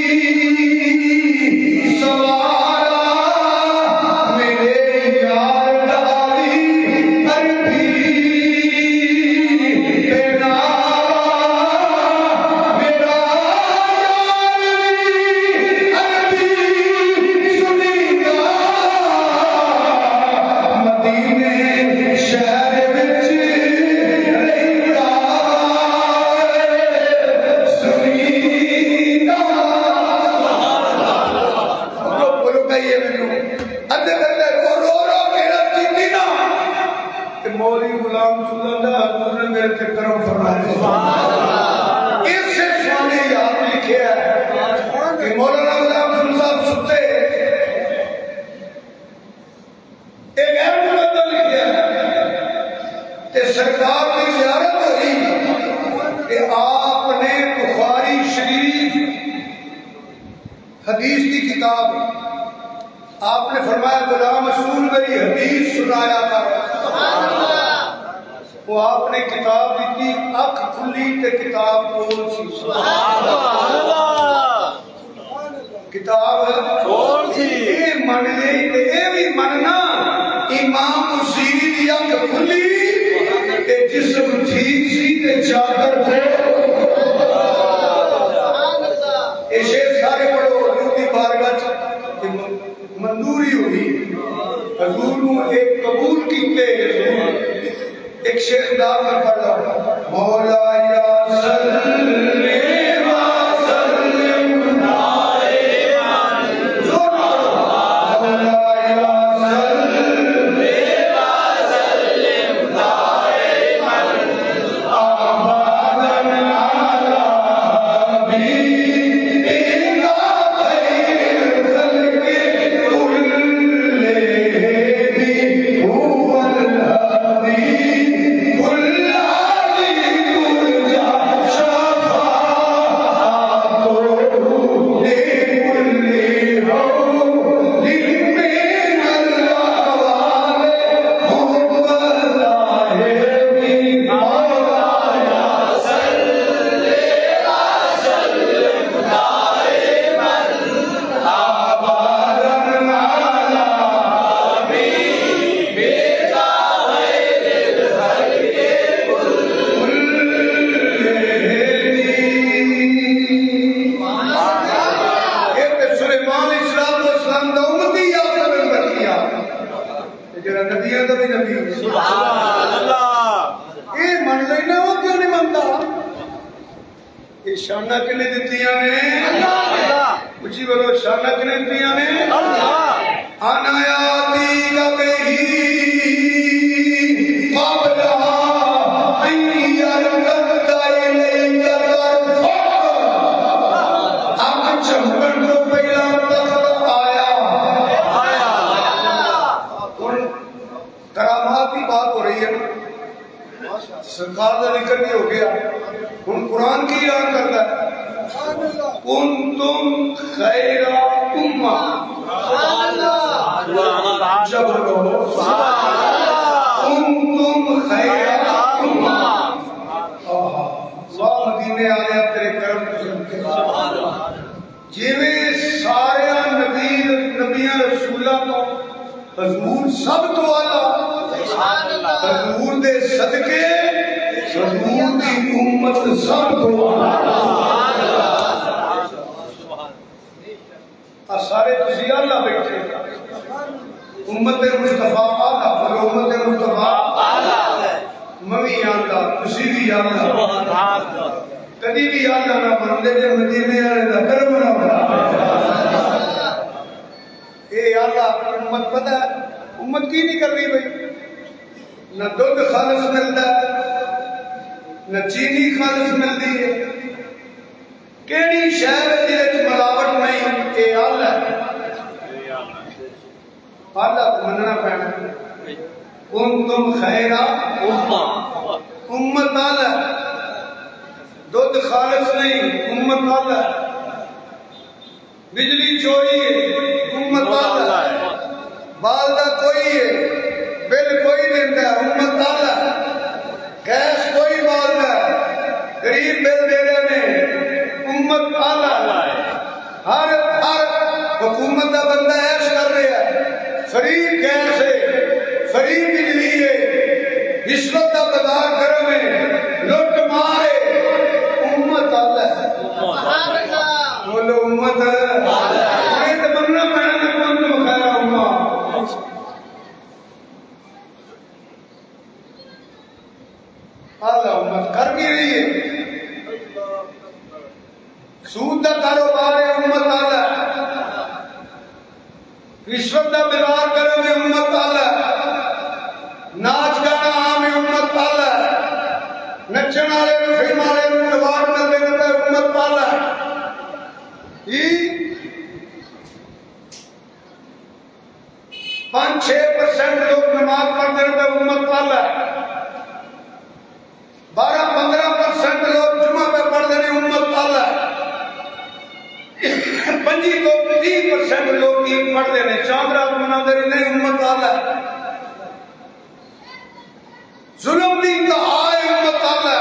सवारा मेरे यार डाली अरबी बेना मेरा मौलवी गुलाम सुल्ला हजूर ने मेरे पे करम फरमाया इससे स्वामी याद लिखे है कि मौलाना गुलाम सुल्ला साहब सुते एक है मुकद्दर लिखे है ते सरकार की ज़ियारत हुई कि आपने बुखारी शरीफ हदीस की किताब आपने फरमाया गुलाम रसूल मेरी हदीस सुनाया था वो आपने किताब दी अख खुली ते किताब खोल सी किताब खोल सी ये मन ले ते ये भी मनना इमाम हुसैन दी अख खुली ते जिस्म ठीक सी ते चादर थे ये शेर सारे पढ़ो हजूर दी बारगाह च मंजूरी हुई हजूर नू एक कबूल कीते एक शेर दाव में पढ़ लो मौला या सल्ले व सल्लिम दाइमान मौला या सल्ले व सल्लिम दाइमान आबादन अला हबीबिका खैर खल्क़ि कुल्लिहिम हुवल हदी शाना किने दित्तियां ने अल्लाह उची बोलो शाना किने दित्तियां ने अल्लाह अनायाती कबही बाबला अय्यर कदाइले कर आप चंबन को पहला तख्त आया आया करामात की बात हो रही है सरकार का जिक्र भी हो गया हम कुरान की ऐलान करता है कुंतुम खैरा उम्मा जब बोलो कुंतुम खैरा उम्मा वाह मदीने आले तेरे करम के जिवें सारे नबी नबियां रसूलां तो हजूर सब तो आला हजूर दे सदके हजूर दी उम्मत सब तो सारे तुसी आला बैठे उम्मत मुस्तफा आला बोलो उम्मत मुस्तफा आला मवी आला तुसी भी आला कदी भी आला ना बंदे जे मदीने वाले दा करम ना बना ए आला उम्मत पता है उम्मत की नहीं कर रही भाई न दूध खालिस मिलता है न चीनी खालिस मिलती है केड़ी शहर जिहदे मिलावट नहीं ए आला आला मनना पैना कुंतुम खैरा उम्मा उम्मत आला दूध खालिस नहीं उम्मत आला बिजली चोरी है उम्मत आला बालदा कोई है, बिल कोई देता है, उम्मत आला। गैस कोई बालदा, गरीब बिल दे रहे ने, उम्मत आला। हर हर हुकूमत का बंदा ऐश कर रहा है, फ्री गैस है, फ्री बिजली है, रिश्वत का बाजार गर्म है, लुट मार है, उम्मत आला है। बोलो उम्मत ये तो बनना पैना कौन तो बखाया उम्मत आला उम्मत कर भी रही है। सूद का कारोबार है, उम्मत आला। रिश्वत का बाजार गर्म है, उम्मत आला। नाच गाना आम है, उम्मत आला। नचन वाले फिल्म वाले अवार्ड मिलते रहते, उम्मत आला। पांच छह परसेंट लोग नमाज पढ़ते रहते, उम्मत वाला। बारह पंद्रह परसेंट लोग जुमा पे पढ़ते हैं, उम्मत वाला। पंजी तो तीस परसेंट लोग ईद पढ़ते हैं, चांद रात मनाते नहीं, उम्मत वाला। जुल्म दी कहाय, उम्मत वाला।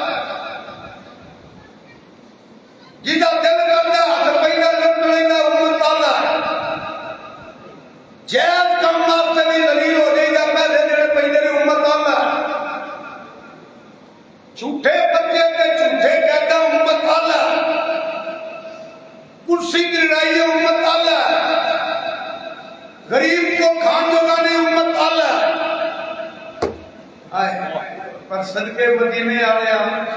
जिदा दिल करता हाथ पैदा लड़ लेना, उम्मत वाला। जैद कम माफते भी दलील हो जाएगा, पैसे देने पैदे ने, उम्मत वाला। झूठे बच्चे के झूठे कहता, उम्मत वाला। कुर्सी की लड़ाई है, उम्मत वाला। गरीब को खान जोगाने, उम्मत वाला। पर सदके मदीने आया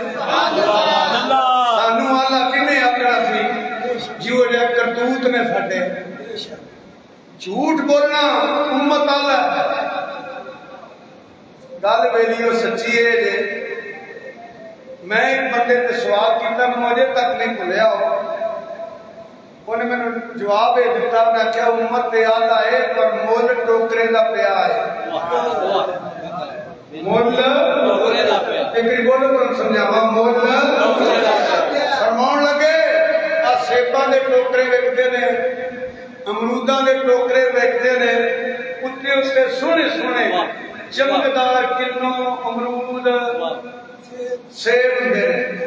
सानू वाला किने आकड़ा सी जियो जा करतूत ने साडे। झूठ बोलना, उम्मत आला। गल वेलियो सच्ची है जे। मैं एक बंदे से सवाल किया, मुझे तक नहीं भुलिया। उन्हें मैंने जवाब ये दिता, मैं आख्या उम्मत ते आला है पर मुल टोकरे का पिया है। मुल एक बोलो तो समझावा, मुल फरमाउण लगे आ सेबां दे टोकरे विकदे ने, अमरूदा के टोकरे बेचते ने, उत्ते उसके सोने सोने चमकदार किन्नों अमरूद सेब होंगे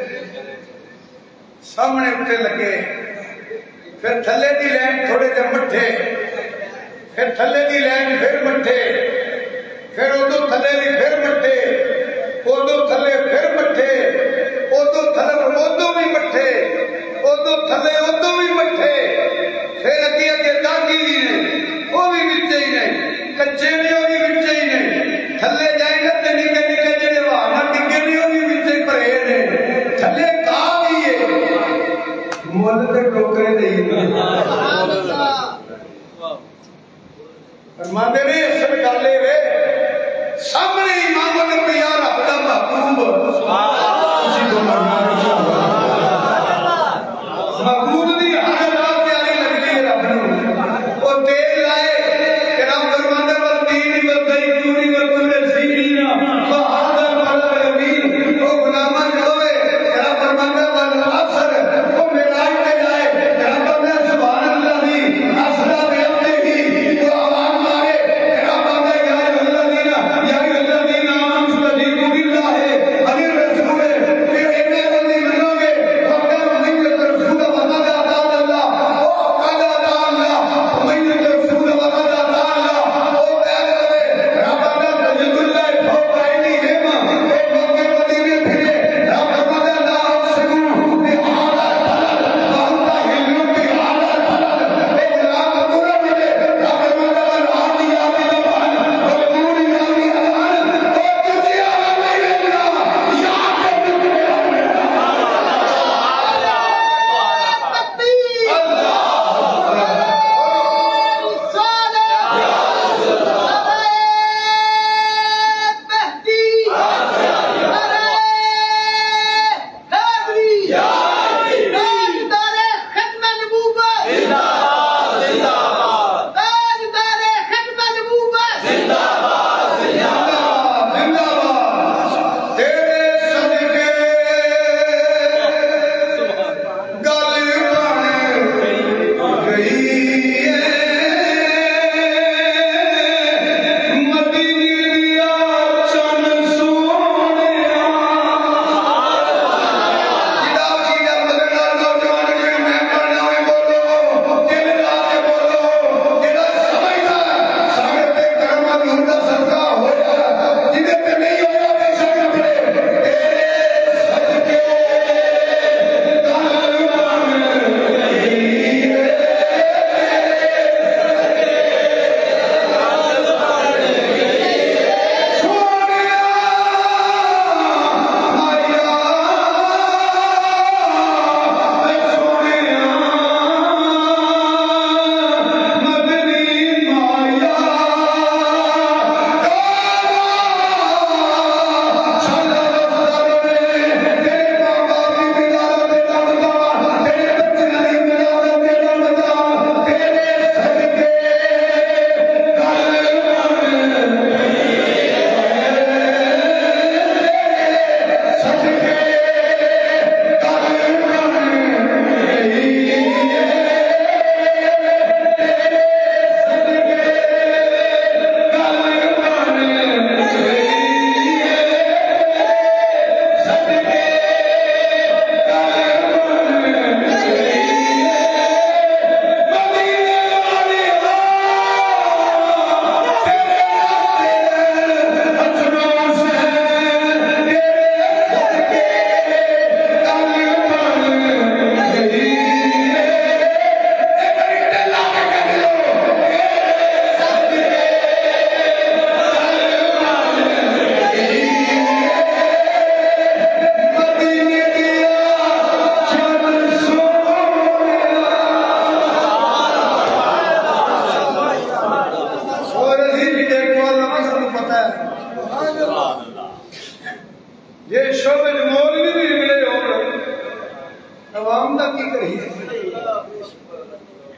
सामने उत्ते लगे। फिर थले की लैन थोड़े जे मठे, फिर थले की लैन फिर मठे, फिर उदो थले भी फिर मठे, उदो थले फिर मठे, उदो थले उदो भी मठे, उदो थले उदो भी मठे। फिर अगे अगे दागी भी ने, वो भी बिचे ही नहीं, कच्चे ने वो भी बिचे ही नहीं। थले जाएगा तो निके निके जेडे वाहना डिगे ने वो भी बिचे भरे ने। थले का भी है, मुल ते टोकरे दे फरमाते ने इस गल वे सामने इमाम नबी यार अपना महबूब महबूब दी हर रात प्यारी लगती है रब नूं। वो तेल लाए कि रब फरमांदा वल दीन वल ज़ैतून वल कुल ज़ीना व हाज़ा बलद अमीन। वो गुलामा होवे कि रब फरमांदा वल असर, वो मेराज पे जाए कि रब फरमांदा सुभान अल्लाह असरा बे अब्दिही, वो आवाज मारे कि रब फरमांदा या अय्युहल्लज़ीना या अय्युहल्लज़ीना आमनू इस्तजीबू लिल्लाहि व लिर्रसूल। फिर इन्ने बंदे मिलोगे वक्कर मिल्लत रसूल व मदा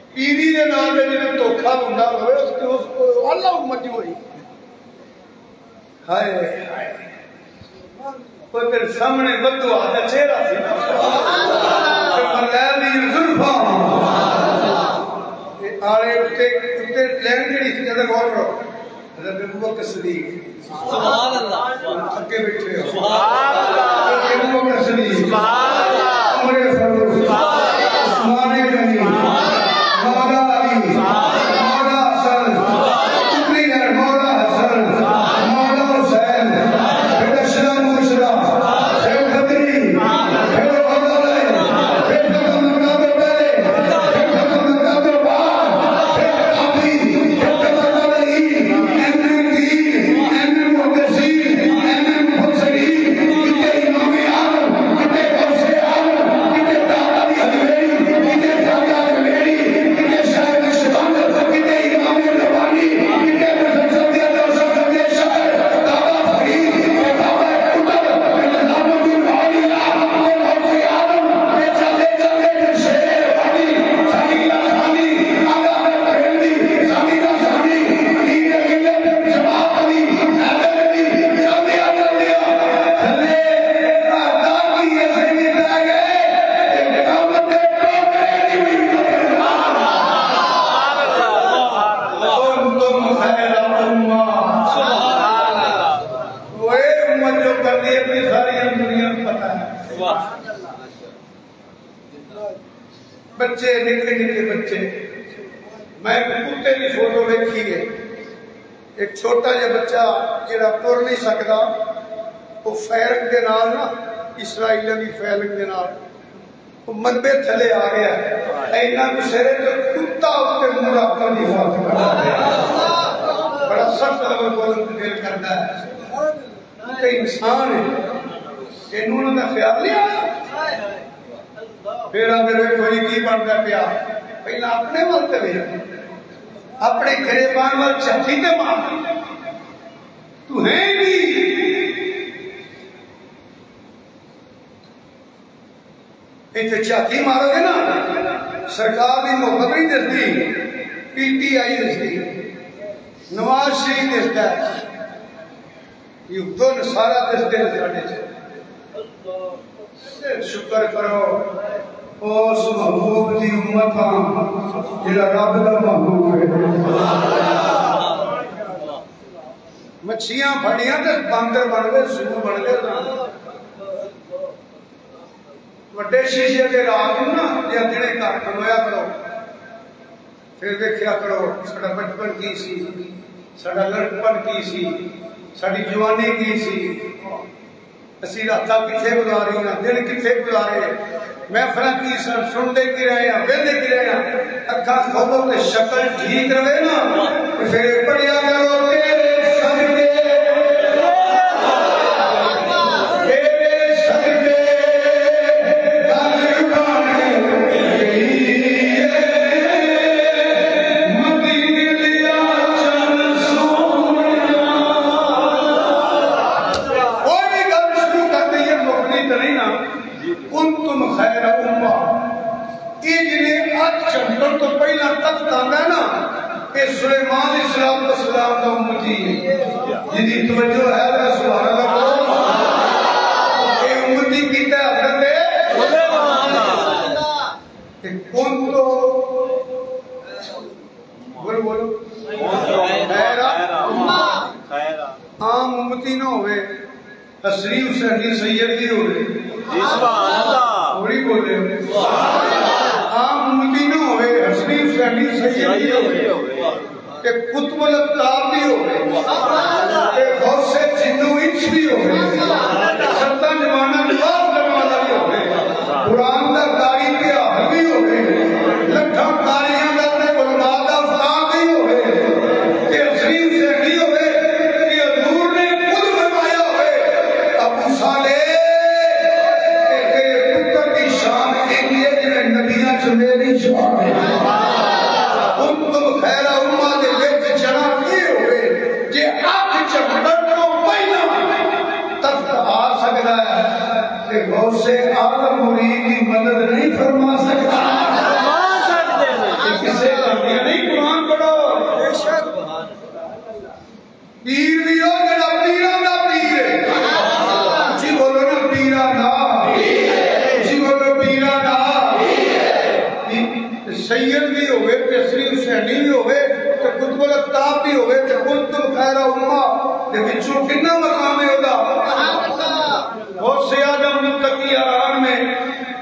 पीरी के नाम से जो धोखा होता हो अल्लाह उम्मत हुई हाय तेरे सामने बदुआ का चेहरा सी जुल्फा आले उत्ते उत्ते लैन केड़ी सी जदा गौर करो हज़रत अबू बकर सिद्दीक सुभान अल्लाह थके बैठे हो सुभान अल्लाह अबू बकर सिद्दीक सुभान अल्लाह उमर फारूक सुभान अल्लाह उस्मान गनी मौला अली मौला हसन इतनी है मौला हसन मौला हुसैन फिर अशरफ मुशरा फिर बदरी फिर मौला अली फिर खत्म करना तो पहले फिर खत्म करना तो बाद फिर काबी फिर खत्म अली एमएमडी एमएम मुहद्दिसीन एमएम मुफस्सिरीन कितने इमाम आज़म कितने गौसे आज़म कितने दादा हजवेरी कितने दादा हजवेरी कितने शायर नक्शबंद कितने इमाम रब्बानी कितने मुसलसल के दौसर के शायर दादा फरीद के बाबा कुतुब के निजामुद्दीन औलिया के गौसे आज़म के चले चले शेर वाली समीला सानी आगा बरेली समीला सानी अमीर अकील जवाब अली हैदर अली जल्दी आ जल्दी आ चले आदा की ये सही रह गए एक काम के टोकरे नहीं हुई तुम खैर उम्मा सुभान अल्लाह वो उम्मत जो करती है अपनी सारी दुनिया को पता है बच्चे निके निके बच्चे मैं कुत्ते की फोटो देखी है एक छोटा जिहा बच्चा जिहड़ा तुर नहीं सकता वो फैरक के नाल ना इसराइलियों की फैरक के नाल वो मनबे थले आ गया इन्ना गुस्से तो कुत्ता उत्ते मुंह रख कर हिफाजत करता है बड़ा सख्त लफ्ज़ बोलने को दिल करता है कुत्ते इंसान है इन्होंने का ख्याल नहीं आया फिर मेरे कोई की बनता पिया पहला अपने वाल चले अपने गिरेबान वाल छठी ते मार तू है नहीं इतने छाती मारोगे ना सरकार की मोहब्बत नहीं दसती पीटीआई दसती नवाज शरीफ दसता है युद्धों सारा दसते साढ़े शुक्र करो उस महबूब की उम्मत जिहड़ा रब दा महबूब है मच्छियां फड़ियां ते बांदर बन गए सूर बन गए वड्डे शीशे के रात ना या दिने घर खलोया करो फिर देखा करो साडा बचपन की सी साडा लड़कपन की सी साडी जवानी की सी असी रात कितने गुजारी दिन कितने गुजारे महफिल की सन सुनते की रहे हैं वेंदे की रहे हैं अखा खोलो तो शक्ल ठीक रहे ना फिर पढ़िया करो तेरे सदके तेरे सदके गल उठाने मदीने दिया चल सोनिया कोई भी गल शुरू कर दी है मुकनी तो नहीं ना कुंतुम खैर उम्मा ये जिन्हें अज चढ़न तो पहला तख्त आता है ना ये सुलेमान इस्लाम का सलाम का उम्मती है जिसकी तवज्जो है वो सुभान अल्लाह बोलो ये उम्मती कीता हजरत सुलेमान ये कौन तो बोलो बोलो खैर उम्मा आम उम्मती ना होवे तशरीफ शरीफ सैयद की होवे जी सुभान अल्लाह थोड़ी बोले आम उम्मती ना होवे हसनी हुसैनी सैयद की होवे के कुतुबुल अब्तार भी होवे के गौसे जिन्नू इंच भी होवे सत्ता जमाना नवाज करवाला भी होवे कुरान दा कारी पे हाल भी होवे लखा कारियां दा ते उलमा दा उस्ताद भी होवे के हसनी हुसैनी होवे के हजूर ने खुद फरमाया होवे अबू साले मेरी शान है तुम खैर उम्मा दे विच जड़ा की होवे जे अख पीर भी हो जरा पीरा का पीर है जी बोलो ना पीरा ना जी बोलो पीरा ना सैयद भी होवे तसरी हुसैनी भी होवे तो कुतुब अफ्ताब भी होवे तो कुतुब खैर उम्मा ते विचों कितना मकाम है ओदा बहुत से आदम मुत्तकी आराम में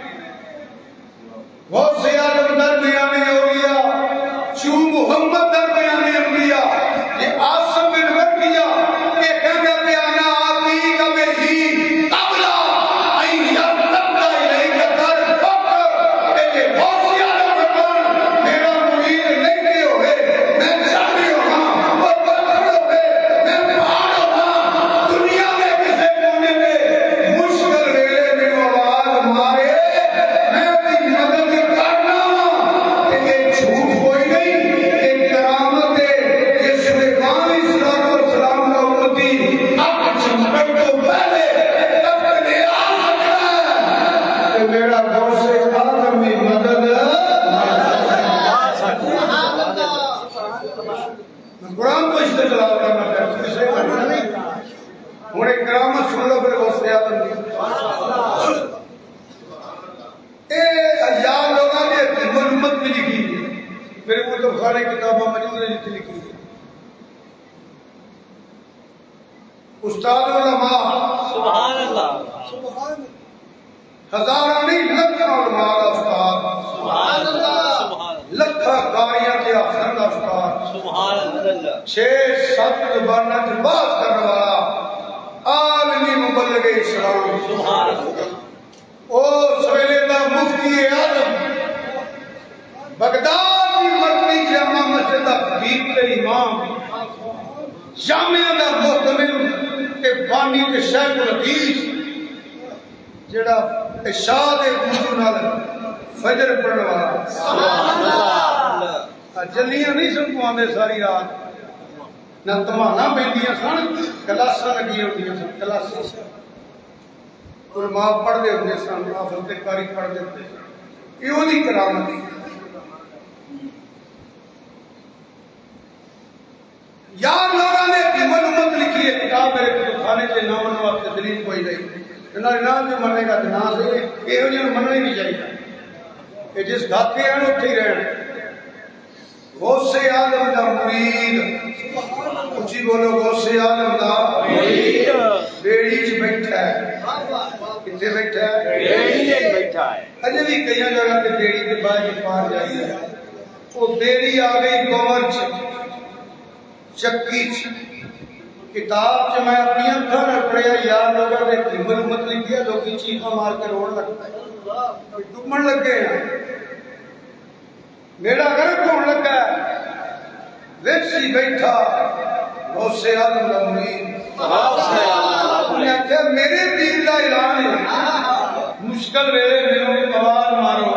बहुत से आदम दरमियान में औलिया चू मोहम्मद दरमियान में अंबिया ये आसम में रखिया के कहना बयाना आती कब ही कबला आई यार तबला नहीं कर वक्त ये बहुत से आदम भगवान मेरा मुरीद नहीं के होवे मैं जाने होगा वो बंद होवे मैं पहाड़ होगा दुनिया में किसे कोने में मुश्किल वेले में आवाज मारे मैं अपनी मदद करना कि ये झूठ कोई नहीं ये करामत है ये सुलेमान अलैहिस्सलाम का उम्मती अब चमकने को पहले तब ले आ सकता है कि मेरा गौसे आदम की मदद कुरान को इस्तेमाल करना चाहिए किसे करना नहीं और एक करामत सुन लो फिर गौसे आदम की ए यार लोगों ने तिब्बत उम्मत में लिखी है मेरे को तो खाने किताबों मौजूद है जितनी लिखी है उस्ताद उलमा सुभान अल्लाह हजारा नहीं लखा उलमा का उस्ताद सुभान अल्लाह लखा कारियां के अफसर का उस्ताद सुभान अल्लाह छह सात जुबाना से बात करने वाला आलमी मुबल्लिग इस्लाम सुभान अल्लाह ओ सवेले का मुफ्ती आजम बगदाद की मरकजी जामा मस्जिद का खतीब ते इमाम जामिया का मुहतमिम ते बानी ते शेख उल हदीस जेड़ा इशा दे वुजू नाल फजर पढ़ने वाला सुभान अल्लाह जल्लियां नहीं सुनवांदे सारी रात ना धमाना पैंदियां सन क्लासां लगियां होंदियां सन क्लासां उलमा पढ़ते होंगे सन हाफिज़ ते कारी पढ़ते होंगे ये ओदी करामत है यार लोगों ने तिब्बत उम्मत लिखी है किताब मेरे को खाने के नाम वास्ते दलील कोई नहीं इन्ना नाम जो मनेगा तो ना से एहो जिहा मनना ही नहीं चाहिए कि जिस गाते हैं उत्थे ही रहन गौसे आलम दा मुरीद उची बोलो गौसे आलम दा मुरीद बेड़ी च बैठा है किथे बैठा है बेड़ी में बैठा है अजे भी कई जगह पे बेड़ी के बाहर पार जाती है वो बेड़ी आ गई गौर च चक्की च किताब च मैं अपनी अखा न पढ़िया यार लोगों ने तिब्बत उम्मत लिखी है लोग चीखा मार के रोन लगता है डूबन लगे मेरा गर्भ होने लगा विच बैठा गौसे आलम दा मुरीद उन्हें आख्या मेरे पीर का ऐलान है मुश्किल वेले मेनू आवाज मारो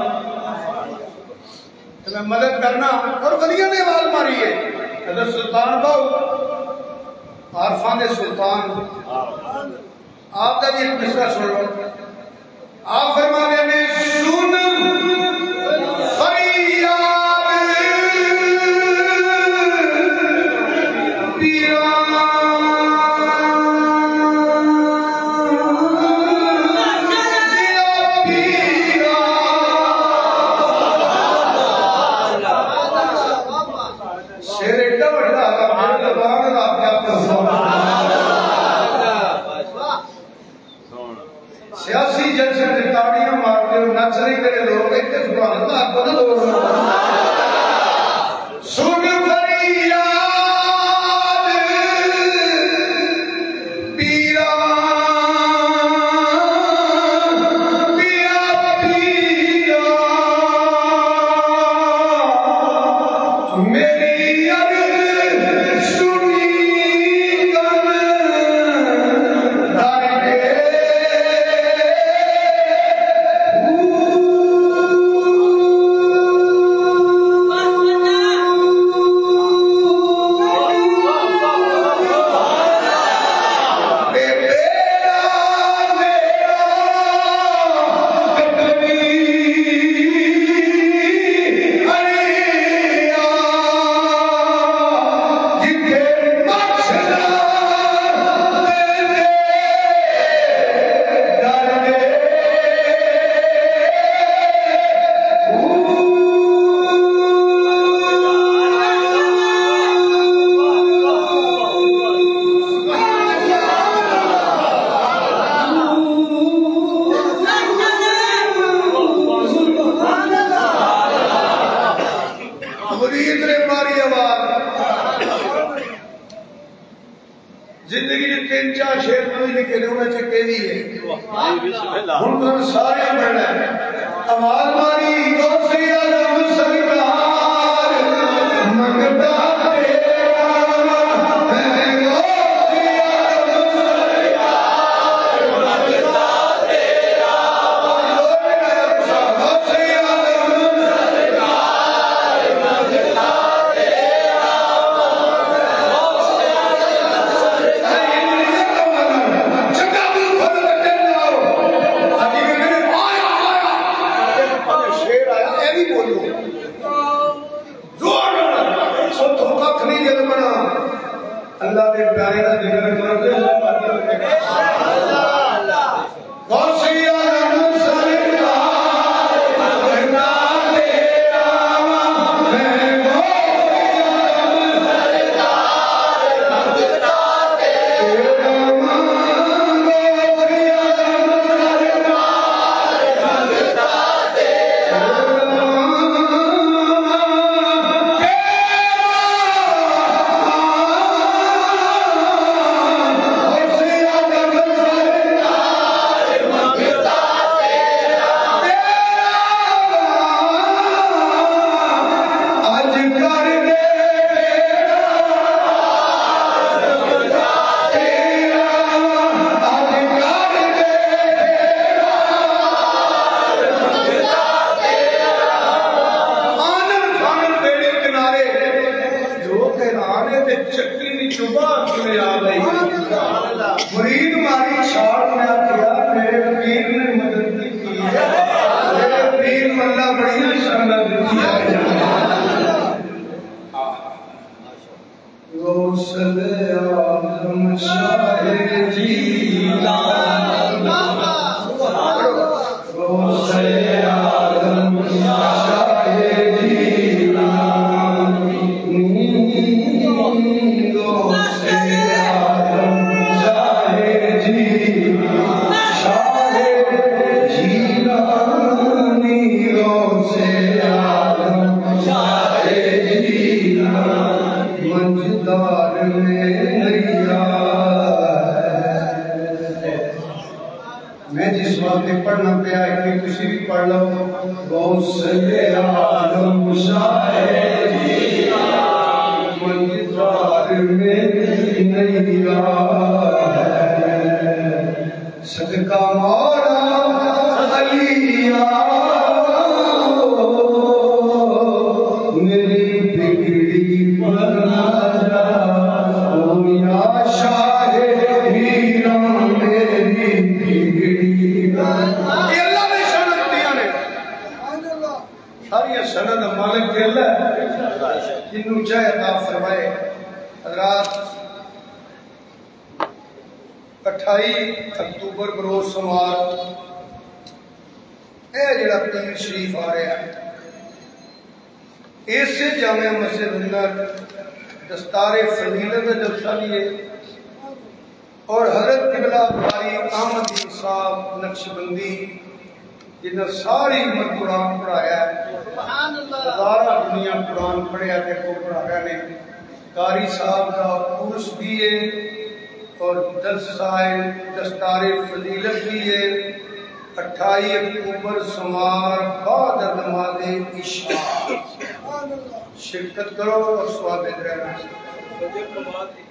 मैं मदद करना और वलिया ने आवाज मारी है हज़रत सुल्तान बाहू आरफान दे सुल्तान आपका भी एक मिसरा सुन लो आप फरमाते ने सुन फरियाद पीरा सियासी जलसे में ताड़ियां मारते हो नच रही मेरे लोग इतने सुभान अल्लाह को लोग सुन फरियाद पीरा पीरा पीरा मेरी अर्ज़ सुनी कर दारे जिंदगी के तीन चार शेर में लिखे ने उन्हें चक्के भी है हम तो सारे पढ़ना है आवाज मारी गौसे आलम सरकार मंगता तेरा मैं गौसे आलम सरकार मंगता तेरा गौसे आलम सरकार मंगता अल्लाह के प्यारे का जिक्र करते हैं गौसे आलम सरकार मंगता तेरा मैं गौसे आलम सरकार मंगता तेरा गौसे आलम सरकार मंगता तेरा मुरीद मारी छाड़ में आखिया मेरे पीर ने मदद की है मेरे पीर मल्ला बड़ी शरण दी है गौसले आजम शाह जीलानी गौसले आजम शाह जीलानी गौसले मैं जिस वास्ते पढ़ना पे आया कि तुसी भी पढ़ लो गौसले आलम शाह मंज़िलदार में नैया सदका मौला अलिया मेरी बिगड़ी बना जा ओ या शाह हीरा मेरी बिगड़ी बना ये अल्लाह ने सनद दिया ने सारी सनद मालिक के अल्लाह जिन्नू चाहे अता फरमाए हज़रात अठाईस अक्तूबर बरोज समार ए जड़ा पीर शरीफ आ रहा है इस जामिया मस्जिद अंदर दस्तारे फजीलत का जलसा भी है और हजरत किबला कारी अहमदी साहब नक्शबंदी जिन्हें सारी उम्र कुरान पढ़ाया हजारा दुनिया कुरान पढ़िया को पढ़ाया ने कारी साहब का उर्स भी है और दस्ताए दस्तारे फजीलत भी है अट्ठाईस अक्टूबर समार बाद नमाज़े इशा शिरकत करो और स्वागत रहना।